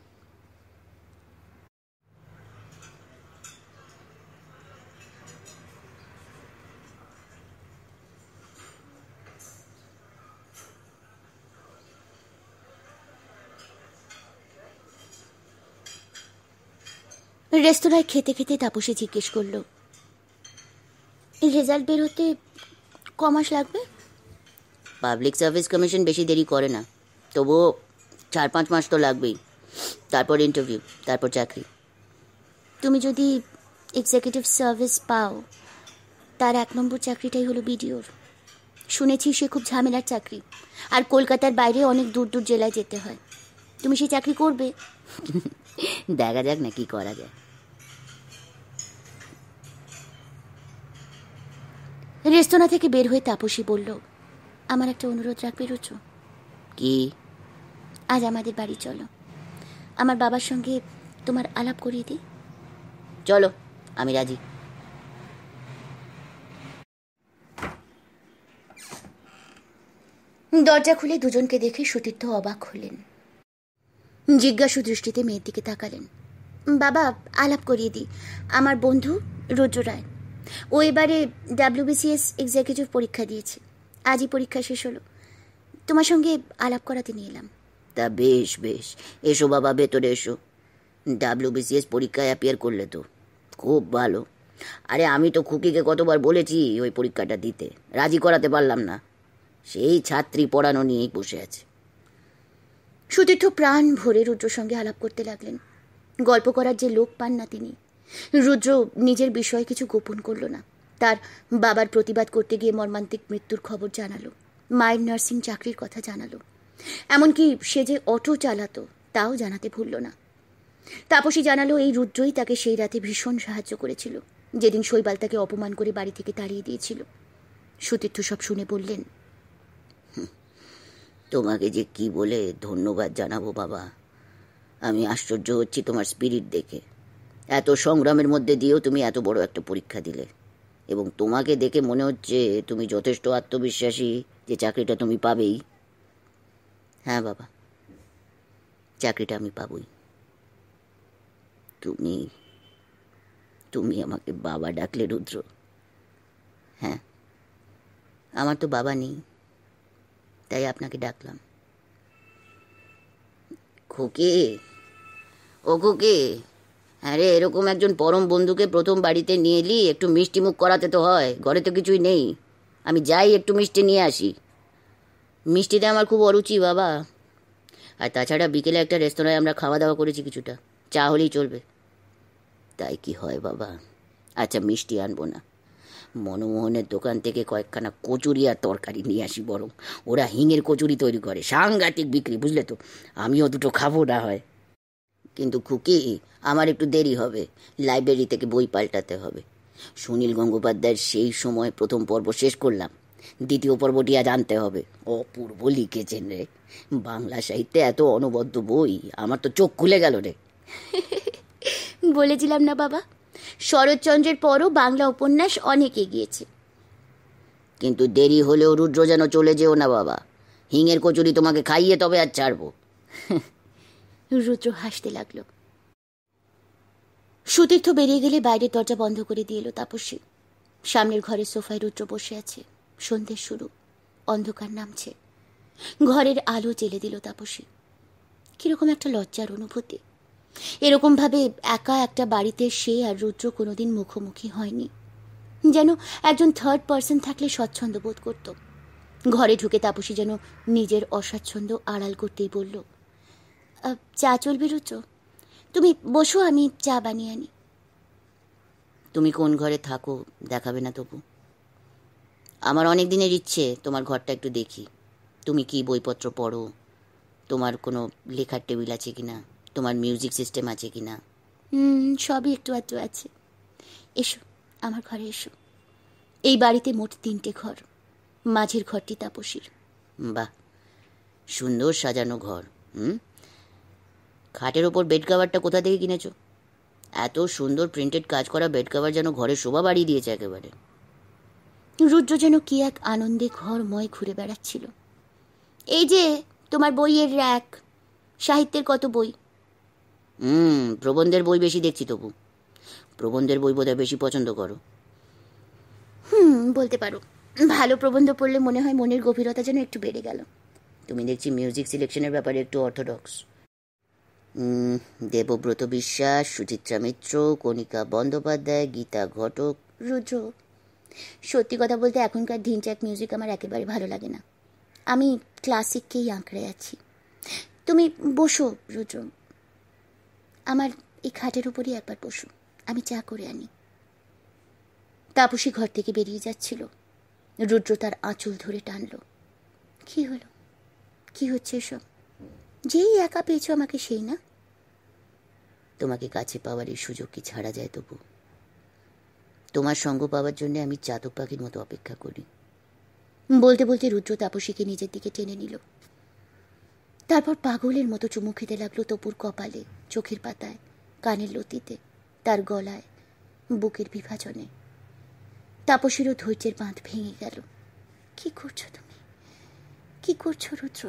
রেস্তোরাঁয় খেতে খেতে তাপসী জিজ্ঞেস করলো, রেজাল্ট বের হতে ক মাস লাগবে? পাবলিক সার্ভিস কমিশন বেশি দেরি করে না, তবুও চার পাঁচ মাস তো লাগবেই। তারপর ইন্টারভিউ, তারপর চাকরি। তুমি যদি এক্সিকিউটিভ সার্ভিস পাও, তার এক নম্বর চাকরিটাই হলো বিডিওর। শুনেছি সে খুব ঝামেলার চাকরি, আর কলকাতার বাইরে অনেক দূর দূর জেলায় যেতে হয়। তুমি সেই চাকরি করবে? দেখা যাক না কি করা যায়। রেস্তোরাঁ থেকে বের হয়ে তাপসী বলল, আমার একটা অনুরোধ রাখবে রুচু? কি? আজ আমাদের বাড়ি চলো, আমার বাবার সঙ্গে তোমার আলাপ করিয়ে দিই। চলো, আমি রাজি। দরজা খুলে দুজনকে দেখে সুতীর্থ অবাক হলেন। জিজ্ঞাসু দৃষ্টিতে মেয়ের দিকে তাকালেন। বাবা, আলাপ করিয়ে দিই, আমার বন্ধু রুদ্র রায়। ও এবারে ডাব্লিউবিসিএস এক্সিকিউটিভ পরীক্ষা দিয়েছে, আজই পরীক্ষা শেষ হলো, তোমার সঙ্গে আলাপ করাতে নিয়ে এলাম। তা বেশ বেশ, এসো বাবা, ভেতরে এসো। ডাব্লিউবিসিএস পরীক্ষায় অ্যাপিয়ার করলে তো খুব ভালো। আরে আমি তো খুকিকে কতবার বলেছি ওই পরীক্ষাটা দিতে, রাজি করাতে পারলাম না। সেই ছাত্রী পড়ানো নিয়েই বসে আছে। সুতীর্থ প্রাণ ভরে রুদ্রর সঙ্গে আলাপ করতে লাগলেন। গল্প করার যে লোক পান না তিনি। রুদ্র নিজের বিষয়ে কিছু গোপন করল না। তার বাবার প্রতিবাদ করতে গিয়ে মর্মান্তিক মৃত্যুর খবর জানালো, মায়ের নার্সিং চাকরির কথা জানালো, এমনকি সে যে অটো চালাতো তাও জানাতে ভুলল না। তাপসী জানালো এই রুদ্রই তাকে সেই রাতে ভীষণ সাহায্য করেছিল, যেদিন শৈবাল তাকে অপমান করে বাড়ি থেকে তাড়িয়ে দিয়েছিল। সুতীর্থ সব শুনে বললেন, তোমাকে যে কি বলে ধন্যবাদ জানাবো বাবা। আমি আশ্চর্য হচ্ছি তোমার স্পিরিট দেখে। এত সংগ্রামের মধ্যে দিয়েও তুমি এত বড় একটা পরীক্ষা দিলে, এবং তোমাকে দেখে মনে হচ্ছে তুমি যথেষ্ট আত্মবিশ্বাসী যে চাকরিটা তুমি পাবেই। হ্যাঁ বাবা, চাকরিটা আমি পাবই। তুমি তুমি আমাকে বাবা ডাকলে রুদ্র। হ্যাঁ, আমার তো বাবা নেই, তাই আপনাকে ডাকলাম। খুকি, ও খুকি, আরে এরকম একজন পরম বন্ধুকে প্রথম বাড়িতে নিয়ে এলি, একটু মিষ্টি মুখ করাতে তো হয়। ঘরে তো কিছুই নেই, আমি যাই একটু মিষ্টি নিয়ে আসি। মিষ্টিতে আমার খুব অরুচি বাবা। আর তাছাড়া বিকেলে একটা রেস্তোরাঁয় আমরা খাওয়া দাওয়া করেছি, কিছুটা চা হলেই চলবে। তাই কি হয় বাবা? আচ্ছা মিষ্টি আনবো না, মনমোহনের দোকান থেকে কয়েকখানা কচুরি আর তরকারি নিয়ে আসি বরং। ওরা হিঙের কচুরি তৈরি করে, সাংঘাতিক বিক্রি, বুঝলে তো। আমিও দুটো খাবো না হয়। কিন্তু খুকি, আমার একটু দেরি হবে, লাইব্রেরি থেকে বই পাল্টাতে হবে। সুনীল গঙ্গোপাধ্যায়ের সেই সময় প্রথম পর্ব শেষ করলাম, দ্বিতীয় পর্বটি আজ আনতে হবে। অপূর্ব লিখেছেন রে, বাংলা সাহিত্যে এত অনবদ্য বই, আমার তো চোখ খুলে গেল রে। বলেছিলাম না বাবা, শরৎচন্দ্রের পরও বাংলা উপন্যাস অনেক এগিয়েছে। কিন্তু দেরি হলেও রুদ্র যেন চলে যেও না বাবা, হিঙের কচুরি তোমাকে খাইয়ে তবে আর ছাড়বো। রুদ্র হাসতে লাগলো। সুতীর্থ বেরিয়ে গেলে বাইরের দরজা বন্ধ করে দিয়ে এলো তাপসী। সামনের ঘরের সোফায় রুদ্র বসে আছে। সন্ধ্যের শুরু, অন্ধকার নামছে। ঘরের আলো জ্বেলে দিল তাপসী। কিরকম একটা লজ্জার অনুভূতি। এরকম ভাবে একা একটা বাড়িতে সে আর রুদ্র কোনোদিন মুখোমুখি হয়নি। যেন একজন থার্ড পার্সন থাকলে স্বচ্ছন্দ বোধ করত। ঘরে ঢুকে তাপসী যেন নিজের অস্বাচ্ছন্দ্য আড়াল করতেই বলল, চা চলবে রুদ্র? তুমি বসো, আমি চা বানিয়ে আনি। তুমি কোন ঘরে থাকো দেখাবে না তবু? আমার অনেক দিনের ইচ্ছে তোমার ঘরটা একটু দেখি। তুমি কি বইপত্র পড়ো, তোমার কোনো লেখার টেবিল আছে কিনা, তোমার মিউজিক সিস্টেম আছে কিনা? হুম, সবই একটু আধটু আছে। এসো, আমার ঘরে এসো। এই বাড়িতে মোট তিনটে ঘর, মাঝের ঘরটি তাপসীর। বাহ, সুন্দর সাজানো ঘর। হুম, খাটের ওপর বেড কাভারটা কোথা থেকে কিনেছ? এত সুন্দর প্রিন্টেড কাজ করা বেড কাভার যেন ঘরের শোভা বাড়িয়ে দিয়েছে একেবারে। রুদ্র যেন কি এক আনন্দে ঘরময় ঘুরে বেড়াচ্ছিল। এই যে তোমার বইয়ের র্যাক, সাহিত্যের কত বই। হুম, প্রবন্ধের বই বেশি দেখছি তবু। প্রবন্ধের বই বোধহয় বেশি পছন্দ করো। হুম, বলতে পারো। ভালো প্রবন্ধ পড়লে মনে হয় মনের গভীরতা যেন একটু বেড়ে গেল। তুমি দেখছি মিউজিক সিলেকশনের ব্যাপারে একটু অর্থোডক্স। দেবব্রত বিশ্বাস, সুচিত্রা মিত্র, কণিকা বন্দ্যোপাধ্যায়, গীতা ঘটক। রুদ্র, সত্যি কথা বলতে এখনকার ঢিনচ্যাক মিউজিক আমার একেবারে ভালো লাগে না। আমি ক্লাসিককেই আঁকড়ে আছি। তুমি বসো রুদ্র, আমার এই খাটের উপরই একবার বসো, আমি চা করে আনি। তাপসী ঘর থেকে বেরিয়ে যাচ্ছিল। রুদ্র তার আঁচল ধরে টানল। কি হলো? কি হচ্ছে এসব? যেই একা পেয়েছো আমাকে সেই না? তোমাকে কাছে পাওয়ার এই সুযোগ কি ছাড়া যায় তবু? তোমার সঙ্গ পাওয়ার জন্য আমি চাতক পাখির মতো অপেক্ষা করি। বলতে বলতে রুদ্র তাপসীকে নিজের দিকে টেনে নিল। তারপর পাগলের মতো চুমু খেতে লাগলো তপুর কপালে, চোখের পাতায়, কানের লতিতে, তার গলায়, বুকের বিভাজনে। তাপসীরও ধৈর্যের বাঁধ ভেঙে গেল। কি করছো তুমি? কি করছো রুদ্র?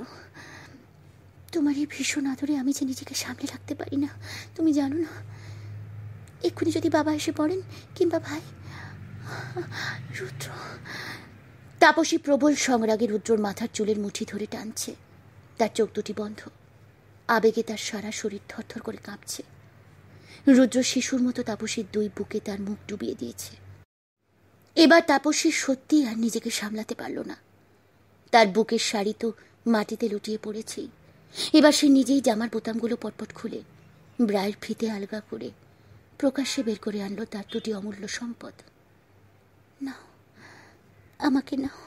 তোমার এই ভীষণ আদরে আমি যে নিজেকে সামলে রাখতে পারি না, তুমি জানো না? এক্ষুনি যদি বাবা এসে পড়েন, কিংবা ভাই। রুদ্র। তাপসী প্রবল সংরাগে রুদ্রর মাথার চুলের মুঠি ধরে টানছে। তার চোখ দুটি বন্ধ, আবেগে তার সারা শরীর থরথর করে কাঁপছে। রুদ্র শিশুর মতো তাপসীর দুই বুকে তার মুখ ডুবিয়ে দিয়েছে। এবার তাপসী সত্যি আর নিজেকে সামলাতে পারল না। তার বুকের শাড়ি তো মাটিতে লুটিয়ে পড়েছেই। এবার সে নিজেই জামার বোতামগুলো পটপট খুলে, ব্রায়ের ফিতে আলগা করে প্রকাশ্যে বের করে আনলো তার দুটি অমূল্য সম্পদ। নাও, আমাকে নাও,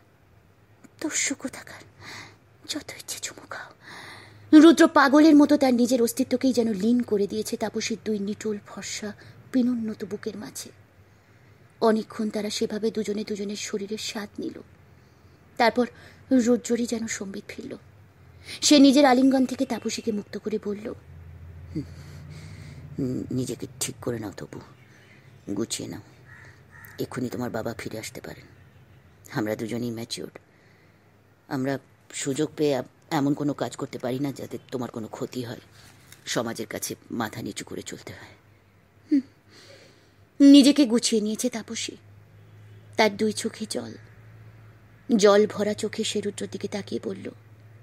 দস্যু কোথাকার, যত ইচ্ছে চুমু খাও। রুদ্র পাগলের মতো তার নিজের অস্তিত্বকেই যেন লীন করে দিয়েছে তাপসীর দুই নিটোল ফর্সা বিনুন্নত বুকের মাঝে। অনেকক্ষণ তারা সেভাবে দুজনে দুজনের শরীরের স্বাদ নিল। তারপর রুদ্ররই যেন সম্বিত ফিরল। সে নিজের আলিঙ্গন থেকে তাপসীকে মুক্ত করে বলল, নিজেকে ঠিক করে নাও তবু, গুছিয়ে নাও। এক্ষুনি তোমার বাবা ফিরে আসতে পারেন। আমরা দুজনেই ম্যাচিওর। আমরা সুযোগ পেয়ে এমন কোনো কাজ করতে পারি না যাতে তোমার কোনো ক্ষতি হয়, সমাজের কাছে মাথা নিচু করে চলতে হয়। নিজেকে গুছিয়ে নিয়েছে তাপসী। তার দুই চোখে জল, জল ভরা চোখে সে রুদ্রর দিকে তাকিয়ে বলল,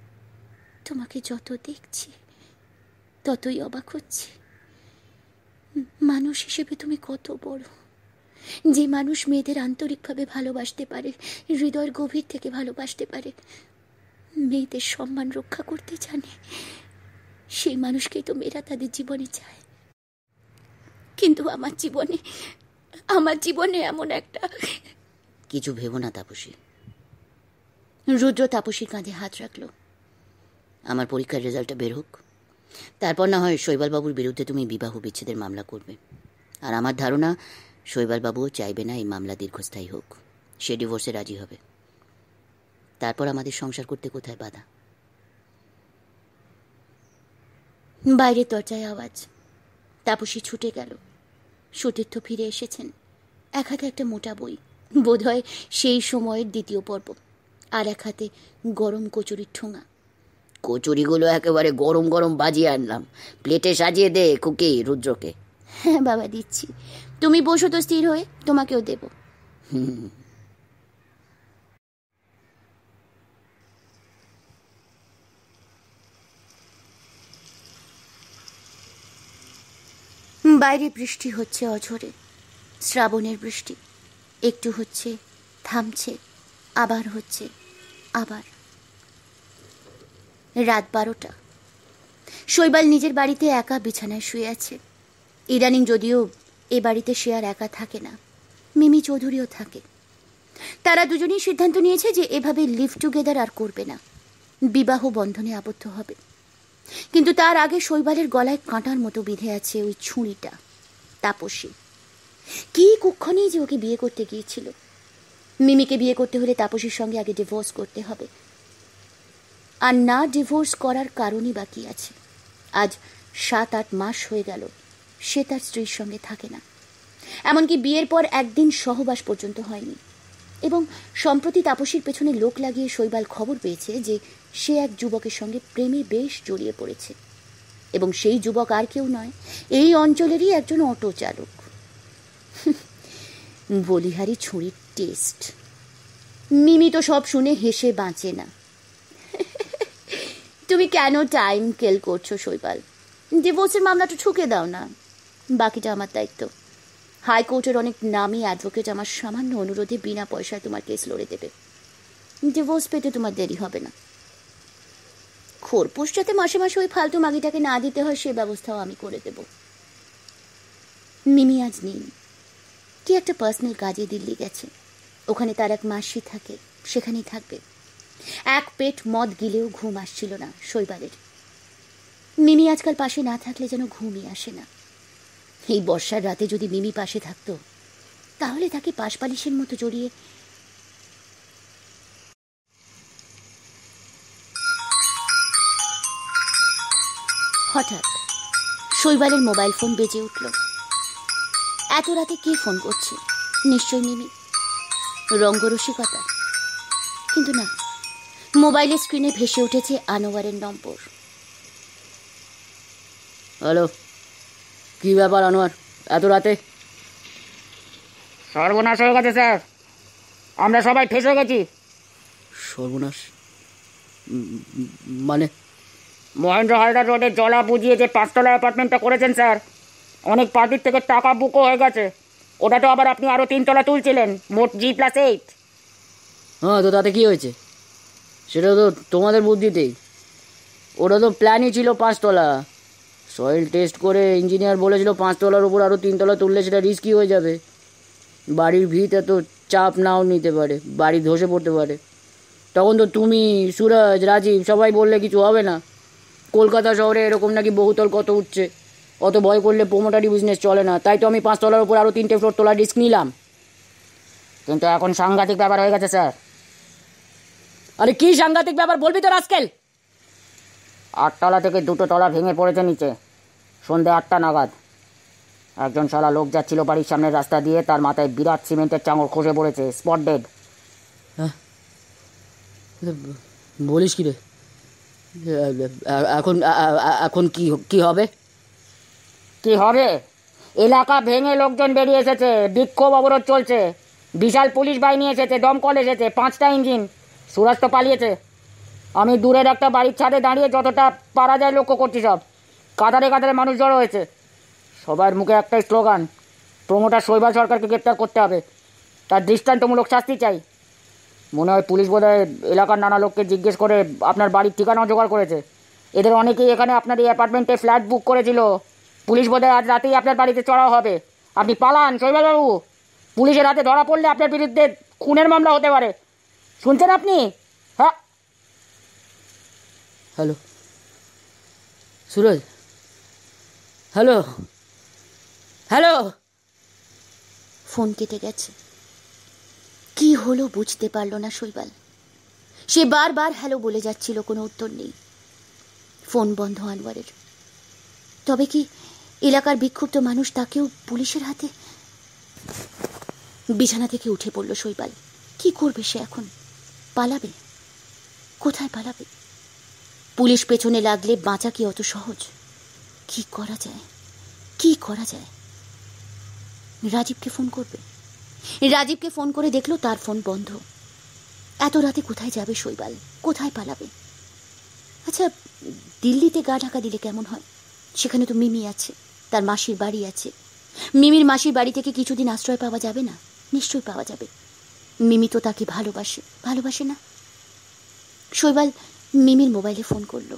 তোমাকে যত দেখছি ততই অবাক হচ্ছি। মানুষ হিসেবে তুমি কত বড়, যে মানুষ মেয়েদের আন্তরিকভাবে ভালোবাসতে পারে, হৃদয়ের গভীর থেকে ভালোবাসতে পারে, মেয়েদের সম্মান রক্ষা করতে জানে, সেই মানুষকেই তো মেয়েরা তাদের জীবনে চায়। কিন্তু আমার জীবনে আমার জীবনে এমন একটা... কিছু ভেবো না তাপসী। রুদ্র তাপসীর কাঁধে হাত রাখল। আমার পরীক্ষার রেজাল্টটা বের হোক, তারপর না হয় শৈবালবাবুর বিরুদ্ধে তুমি বিবাহ বিচ্ছেদের মামলা করবে। আর আমার ধারণা শৈবালবাবুও চাইবে না এই মামলা দীর্ঘস্থায়ী হোক, সে ডিভোর্সে রাজি হবে। তারপর আমাদের সংসার করতে কোথায় বাধা? বাইরের দরজায় আওয়াজ। তাপসী ছুটে গেল। সতীর্থ ফিরে এসেছেন, এক হাতে একটা মোটা বই, বোধহয় সেই সময়ের দ্বিতীয় পর্ব, আর এক হাতে গরম কচুরির ঠোঙা। কচুরিগুলো একেবারে গরম গরম বাজিয়ে আনলাম, প্লেটে সাজিয়ে দে খুকি রুদ্রকে। হ্যাঁ বাবা, দিচ্ছি। তুমি বসো তো স্থির হয়ে, তোমাকেও দেব। হুম। বাইরে বৃষ্টি হচ্ছে অঝরে, শ্রাবণের বৃষ্টি। একটু হচ্ছে, থামছে, আবার হচ্ছে, আবার। রাত বারোটা। শৈবাল নিজের বাড়িতে একা বিছানায় শুয়ে আছে। ইদানিং যদিও এ বাড়িতে সে আর একা থাকে না, মিমি চৌধুরীও থাকে। তারা দুজনেই সিদ্ধান্ত নিয়েছে যে এভাবে লিভ টুগেদার আর করবে না, বিবাহ বন্ধনে আবদ্ধ হবে। কিন্তু তার আগে শৈবালের গলায় কাঁটার মতো বিঁধে আছে ওই ছুরিটা, তাপসী। কি কুক্ষণেই যে ওকে বিয়ে করতে গিয়েছিল। মিমিকে বিয়ে করতে হলে তাপসীর সঙ্গে আগে ডিভোর্স করতে হবে। আর না ডিভোর্স করার কারণই বাকি আছে। আজ সাত আট মাস হয়ে গেল সে তার স্ত্রীর সঙ্গে থাকে না, এমনকি বিয়ের পর একদিন সহবাস পর্যন্ত হয়নি। এবং সম্প্রতি তাপসীর পেছনে লোক লাগিয়ে শৈবাল খবর পেয়েছে যে সে এক যুবকের সঙ্গে প্রেমে বেশ জড়িয়ে পড়েছে, এবং সেই যুবক আর কেউ নয়, এই অঞ্চলেরই একজন অটো চালক। বলিহারি ছুরির টেস্ট। মিমি তো সব শুনে হেসে বাঁচে না। তুমি কেন টাইম কেল করছো শৈবাল? ডিভোর্সের মামলাটা ঠুকে দাও না, বাকিটা আমার দায়িত্ব। হাইকোর্টের অনেক নামী অ্যাডভোকেট আমার সামান্য অনুরোধে বিনা পয়সায় তোমার কেস লড়ে দেবে। ডিভোর্স পেতে তোমার দেরি হবে না। খোরপোশ যাতে মাসে মাসে ওই ফালতু মাগিটাকে না দিতে হয় সে ব্যবস্থাও আমি করে দেব। মিমি আজ নেই, কি একটা পার্সোনাল কাজে দিল্লি গেছে। ওখানে তার এক মাসি থাকে, সেখানেই থাকবে। এক পেট মদ গিলেও ঘুম আসছিল না শৈবালের। মিমি আজকাল পাশে না থাকলে যেন ঘুমই আসে না। এই বর্ষার রাতে যদি মিমি পাশে থাকতো, তাহলে তাকে পাশপালিশের মতো জড়িয়ে... হঠাৎ শৈবালের মোবাইল ফোন বেজে উঠল। এত রাতে কে ফোন করছে? নিশ্চয় মিমি। রঙ্গরসিকতা? কিন্তু না, মোবাইলের স্ক্রিনে ভেসে উঠেছে আনোয়ারের নম্বর। হ্যালো, কি ব্যাপার আনোয়ার, এত রাতে? সর্বনাশ হয়ে গেছে স্যার, আমরা সবাই ফেঁসে গেছি। সর্বনাশ মানে? মহেন্দ্র হালদার রোডে জলা বুঝিয়ে যে পাঁচতলা অ্যাপার্টমেন্টটা করেছেন স্যার, অনেক পার্টির থেকে টাকা বুকও হয়ে গেছে। ওটা তো আবার আপনি আরও তিনতলা তুলছিলেন, মোট জি প্লাস এইট। হ্যাঁ, তো তাতে কি হয়েছে? সেটা তো তোমাদের বুদ্ধিতেই। ওটা তো প্ল্যানই ছিল পাঁচতলা। সয়েল টেস্ট করে ইঞ্জিনিয়ার বলেছিল পাঁচতলার উপর আরও তিনতলা তুললে সেটা রিস্কি হয়ে যাবে। বাড়ির ভিত এত চাপ নাও নিতে পারে, বাড়ি ধসে পড়তে পারে। তখন তো তুমি, সুরজ, রাজীব সবাই বললে কিছু হবে না। কলকাতা শহরে এরকম নাকি বহুতল কত উঠছে, অত ভয় করলে প্রোমোটারি বিজনেস চলে না। তাই তো আমি পাঁচতলার উপর আরও তিনটে ফ্লোর তোলার রিস্ক নিলাম। কিন্তু এখন সাংঘাতিক ব্যাপার হয়ে গেছে স্যার। আরে কি সাংঘাতিক ব্যাপার বলবি তো রাস্কেল? আটতলা থেকে দুটো তলা ভেঙে পড়েছে নিচে সন্ধ্যে আটটা নাগাদ। একজন শালা লোক যাচ্ছিল বাড়ির সামনের রাস্তা দিয়ে, তার মাথায় বিরাট সিমেন্টের চাঙড় খসে পড়েছে, স্পট ডেড। বলিস কি রে? এখন এখন কি কি হবে? কি হবে? এলাকা ভেঙে লোকজন বেরিয়ে এসেছে, বিক্ষোভ অবরোধ চলছে, বিশাল পুলিশ বাহিনী এসেছে, দমকল এসেছে, পাঁচটা ইঞ্জিন। সুরাজ তো পালিয়েছে। আমি দূরের একটা বাড়ির ছাদে দাঁড়িয়ে যতটা পারা যায় লক্ষ্য করছি, সব কাতারে কাতারে মানুষ জড়ো হয়েছে। সবার মুখে একটাই স্লোগান, প্রমোটার শৈবাল সরকারকে গ্রেপ্তার করতে হবে, তার দৃষ্টান্তমূলক শাস্তি চাই। মনে হয় পুলিশ বোধহয় এলাকার নানা লোককে জিজ্ঞেস করে আপনার বাড়ির ঠিকানাও জোগাড় করেছে। এদের অনেকেই এখানে আপনার এই অ্যাপার্টমেন্টে ফ্ল্যাট বুক করেছিল। পুলিশ বোধহয় আজ রাতেই আপনার বাড়িতে চড়াও হবে। আপনি পালান শৈবালবাবু, পুলিশের হাতে ধরা পড়লে আপনার বিরুদ্ধে খুনের মামলা হতে পারে। শুনছেন আপনি? হ্যাঁ। Hello Suraj, hello hello. Phone কেটে গেছে। কি হলো বুঝতে পারল না শৈবাল। সে বারবার হ্যালো বলে যাচ্ছিল, কোনো উত্তর নেই। ফোন বন্ধ আনোয়ারের। তবে কি এলাকার বিক্ষুব্ধ মানুষ তাকেও পুলিশের হাতে? বিছানা থেকে উঠে পড়ল শৈবাল। কি করবে সে এখন? পালাবে? কোথায় পালাবে? পুলিশ পেছনে লাগলে বাঁচা কি অত সহজ? কি করা যায়, কি করা যায়? রাজীবকে ফোন করবে। রাজীবকে ফোন করে দেখলো তার ফোন বন্ধ। এত রাতে কোথায় যাবে শৈবাল? কোথায় পালাবে? আচ্ছা, দিল্লিতে গা ঢাকা দিলে কেমন হয়? সেখানে তো মিমি আছে, তার মাসির বাড়ি আছে। মিমির মাসির বাড়ি থেকে কিছুদিন আশ্রয় পাওয়া যাবে না? নিশ্চয়ই পাওয়া যাবে। মিমি তো তাকে ভালোবাসে, ভালোবাসে না? শৈবাল মিমির মোবাইলে ফোন করলো।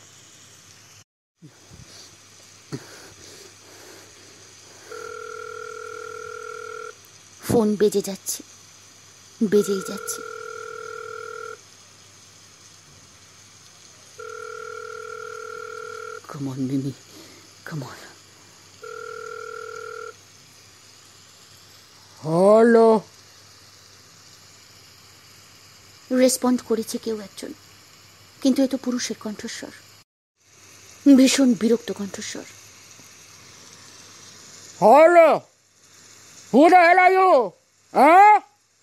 ফোন বেজে যাচ্ছে, বেজেই যাচ্ছে। Come on, Mimi. Come on. হলো। রেসপন্ড করেছে কেউ একজন, কিন্তু এ তো পুরুষের কণ্ঠস্বর, ভীষণ বিরক্ত কণ্ঠস্বর। হলো। Who the hell are you? হ্যাঁ?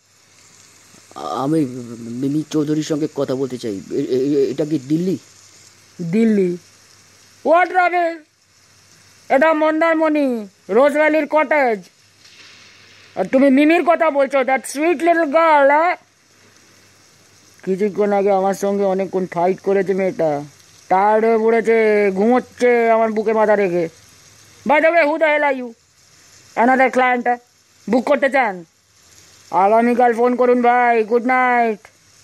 আমি মিমি চৌধুরীর সঙ্গে কথা বলতে চাই। এ- এ- এটা কি দিল্লি? দিল্লি? What rubbish! এটা মন্দারমণি, রোজ ভ্যালির কটেজ। আর তুমি মিমির কথা বলছো? That sweet little girl. হ্যাঁ, কিছুক্ষণ আগে আমার সঙ্গে অনেকক্ষণ ফাইট করেছে মেয়েটা, টায়ার্ড হয়ে পড়েছে, ঘুমোচ্ছে আমার বুকে মাথা রেখে। By the way, who the hell are you? Another client book করতে চান? আগামীকাল ফোন করুন ভাই। Good night.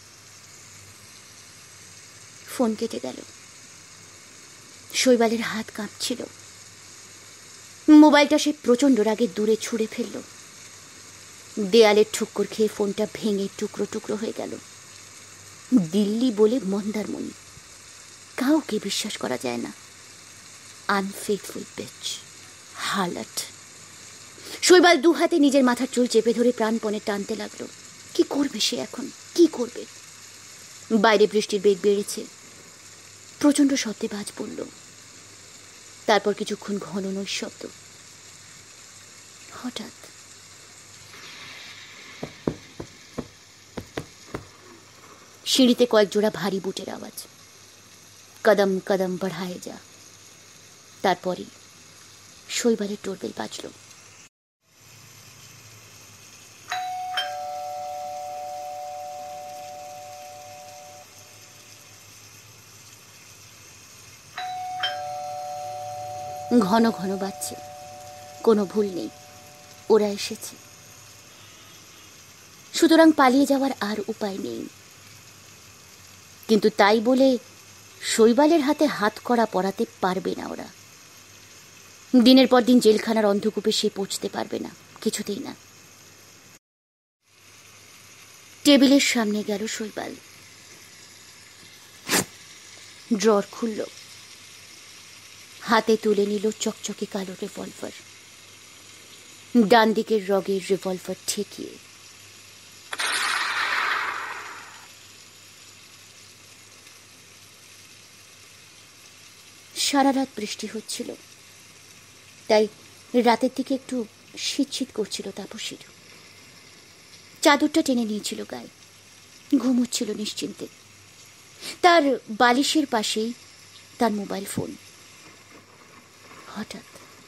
ফোন কেটে গেল। শৈবালের হাত কাঁপছিল। মোবাইলটা সে প্রচণ্ড রাগে দূরে ছুঁড়ে ফেলল। দেয়ালের ঠুক্কর খেয়ে ফোনটা ভেঙে টুকরো টুকরো হয়ে গেল। দিল্লি বলে মন্দারমণি, কাউকে বিশ্বাস করা যায় না। Unfaithful bitch, harlot. শৈবাল দু হাতে নিজের মাথার চুল চেপে ধরে প্রাণপণে টানতে লাগলো। কি করবে সে এখন? কি করবে? বাইরে বৃষ্টির বেগ বেড়েছে। প্রচণ্ড শব্দে বাজ পড়ল। তারপর কিছুক্ষণ ঘন নৈশব্দ। হঠাৎ সিঁড়িতে কয়েক জোড়া ভারী বুটের আওয়াজ। কদম কদম বাড়ায় যা। তারপরই শৈবালের ডোরবেল বাজল। ঘন ঘন বাজছে। কোনো ভুল নেই, ওরা এসেছে। সুতরাং পালিয়ে যাওয়ার আর উপায় নেই। কিন্তু তাই বলে শৈবালের হাতে হাত কড়া পরাতে পারবে না ওরা। দিনের পর দিন জেলখানার অন্ধকূপে সে পৌঁছতে পারবে না, কিছুতেই না। টেবিলের সামনে গেল শৈবাল। ড্রর খুলল। হাতে তুলে নিল চকচকে কালো রিভলভার। ডান দিকের রগের রিভলভার ঠেকিয়ে সারা রাত বৃষ্টি হচ্ছিল, তাই রাতের দিকে একটু শীত শীত করছিল তাপসীর। চাদরটা টেনে নিয়েছিল গায়ে, ঘুমোচ্ছিল নিশ্চিন্তে। তার বালিশের পাশেই তার মোবাইল ফোন। হঠাৎ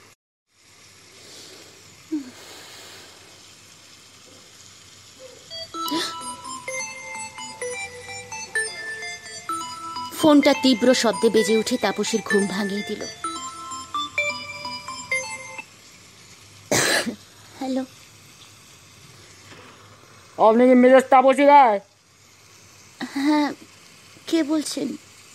ফোনটা তীব্র শব্দে বেজে উঠে তাপসীর ঘুম ভাঙিয়ে দিল। হ্যালো, আপনি কি মিসেস তাপসী রায়? হ্যাঁ, কে বলছেন?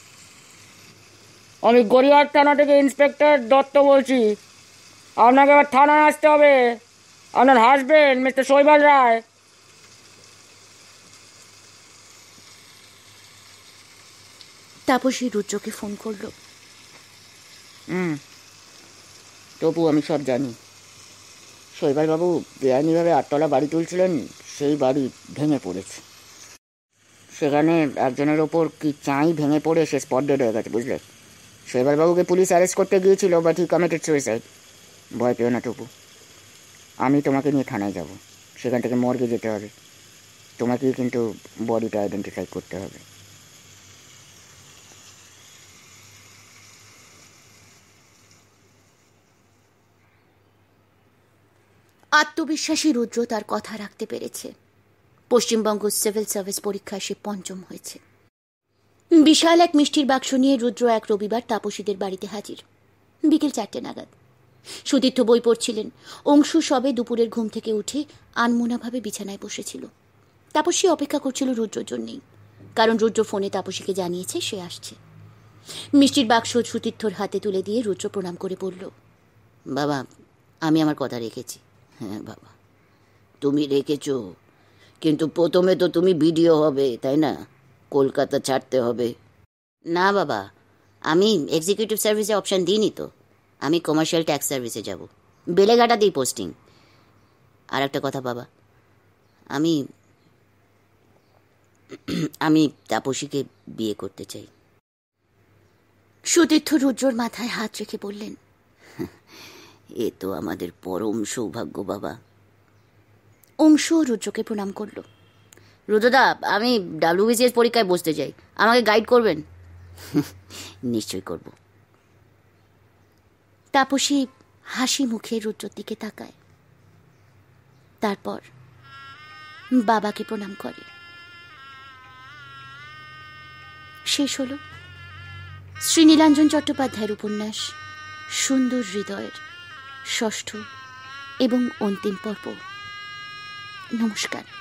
আমি গড়িয়াহাট থানা থেকে ইন্সপেক্টর দত্ত বলছি। আপনাকে এবার থানায় আসতে হবে। আপনার হাজবেন্ড মিস্টার শৈবাল রায়। তাপসী রুদ্রকে ফোন করলো। হুম, তবু আমি সব জানি। শৈবালবাবু বেআইনিভাবে আটতলা বাড়ি তুলছিলেন, সেই বাড়ি ভেঙে পড়েছে। সেখানে একজনের ওপর কি চাই ভেঙে পড়ে সে স্পট ডেড হয়ে গেছে, বুঝলে? শৈবালবাবুকে পুলিশ অ্যারেস্ট করতে গিয়েছিল, বাট হি কমিটেড সুইসাইড। ভয় পেও না টপু, আমি তোমাকে নিয়ে থানায় যাব। সেখান থেকে মর্গে যেতে হবে। তোমাকেই কিন্তু বডিটা আইডেন্টিফাই করতে হবে। আত্মবিশ্বাসী রুদ্র তার কথা রাখতে পেরেছে। পশ্চিমবঙ্গ সিভিল সার্ভিস পরীক্ষায় সে পঞ্চম হয়েছে। বিশাল এক মিষ্টির বাক্স নিয়ে রুদ্র এক রবিবার তাপসীদের বাড়িতে হাজির। বিকেল চারটে নাগাদ। সুতীর্থ বই পড়ছিলেন। অংশু সবে দুপুরের ঘুম থেকে উঠে আনমোনাভাবে বিছানায় বসেছিল। তাপসী অপেক্ষা করছিল রুদ্রর জন্যেই, কারণ রুদ্র ফোনে তাপসীকে জানিয়েছে সে আসছে। মিষ্টির বাক্স সুতীর্থর হাতে তুলে দিয়ে রুদ্র প্রণাম করে বলল, বাবা, আমি আমার কথা রেখেছি। হ্যাঁ বাবা, তুমি রেখেছো, কিন্তু প্রথমে তো তুমি ভিডিও হবে, তাই না? কলকাতা ছাড়তে হবে। না বাবা, আমি এক্সিকিউটিভ সার্ভিসে অপশান দিইনি তো। আমি কমার্শিয়াল ট্যাক্স সার্ভিসে যাব। বেলেঘাটাতেই পোস্টিং। আর একটা কথা বাবা, আমি আমি তাপসীকে বিয়ে করতে চাই। সুতীর্থ রুদ্রর মাথায় হাত রেখে বললেন, এ তো আমাদের পরম সৌভাগ্য বাবা। অংশু রুদ্রকে প্রণাম করল। রুদ্রদা, আমি ডাব্লিউবিসিএস পরীক্ষায় বসতে চাই, আমাকে গাইড করবেন? নিশ্চয়ই করব। তাপসী হাসি মুখে রুদ্রর দিকে তাকায়, তারপর বাবাকে প্রণাম করে। শেষ হল শ্রীনীলাঞ্জন চট্টোপাধ্যায়ের উপন্যাস সুন্দর হৃদয়ের ষষ্ঠ এবং অন্তিম পর্ব। নমস্কার।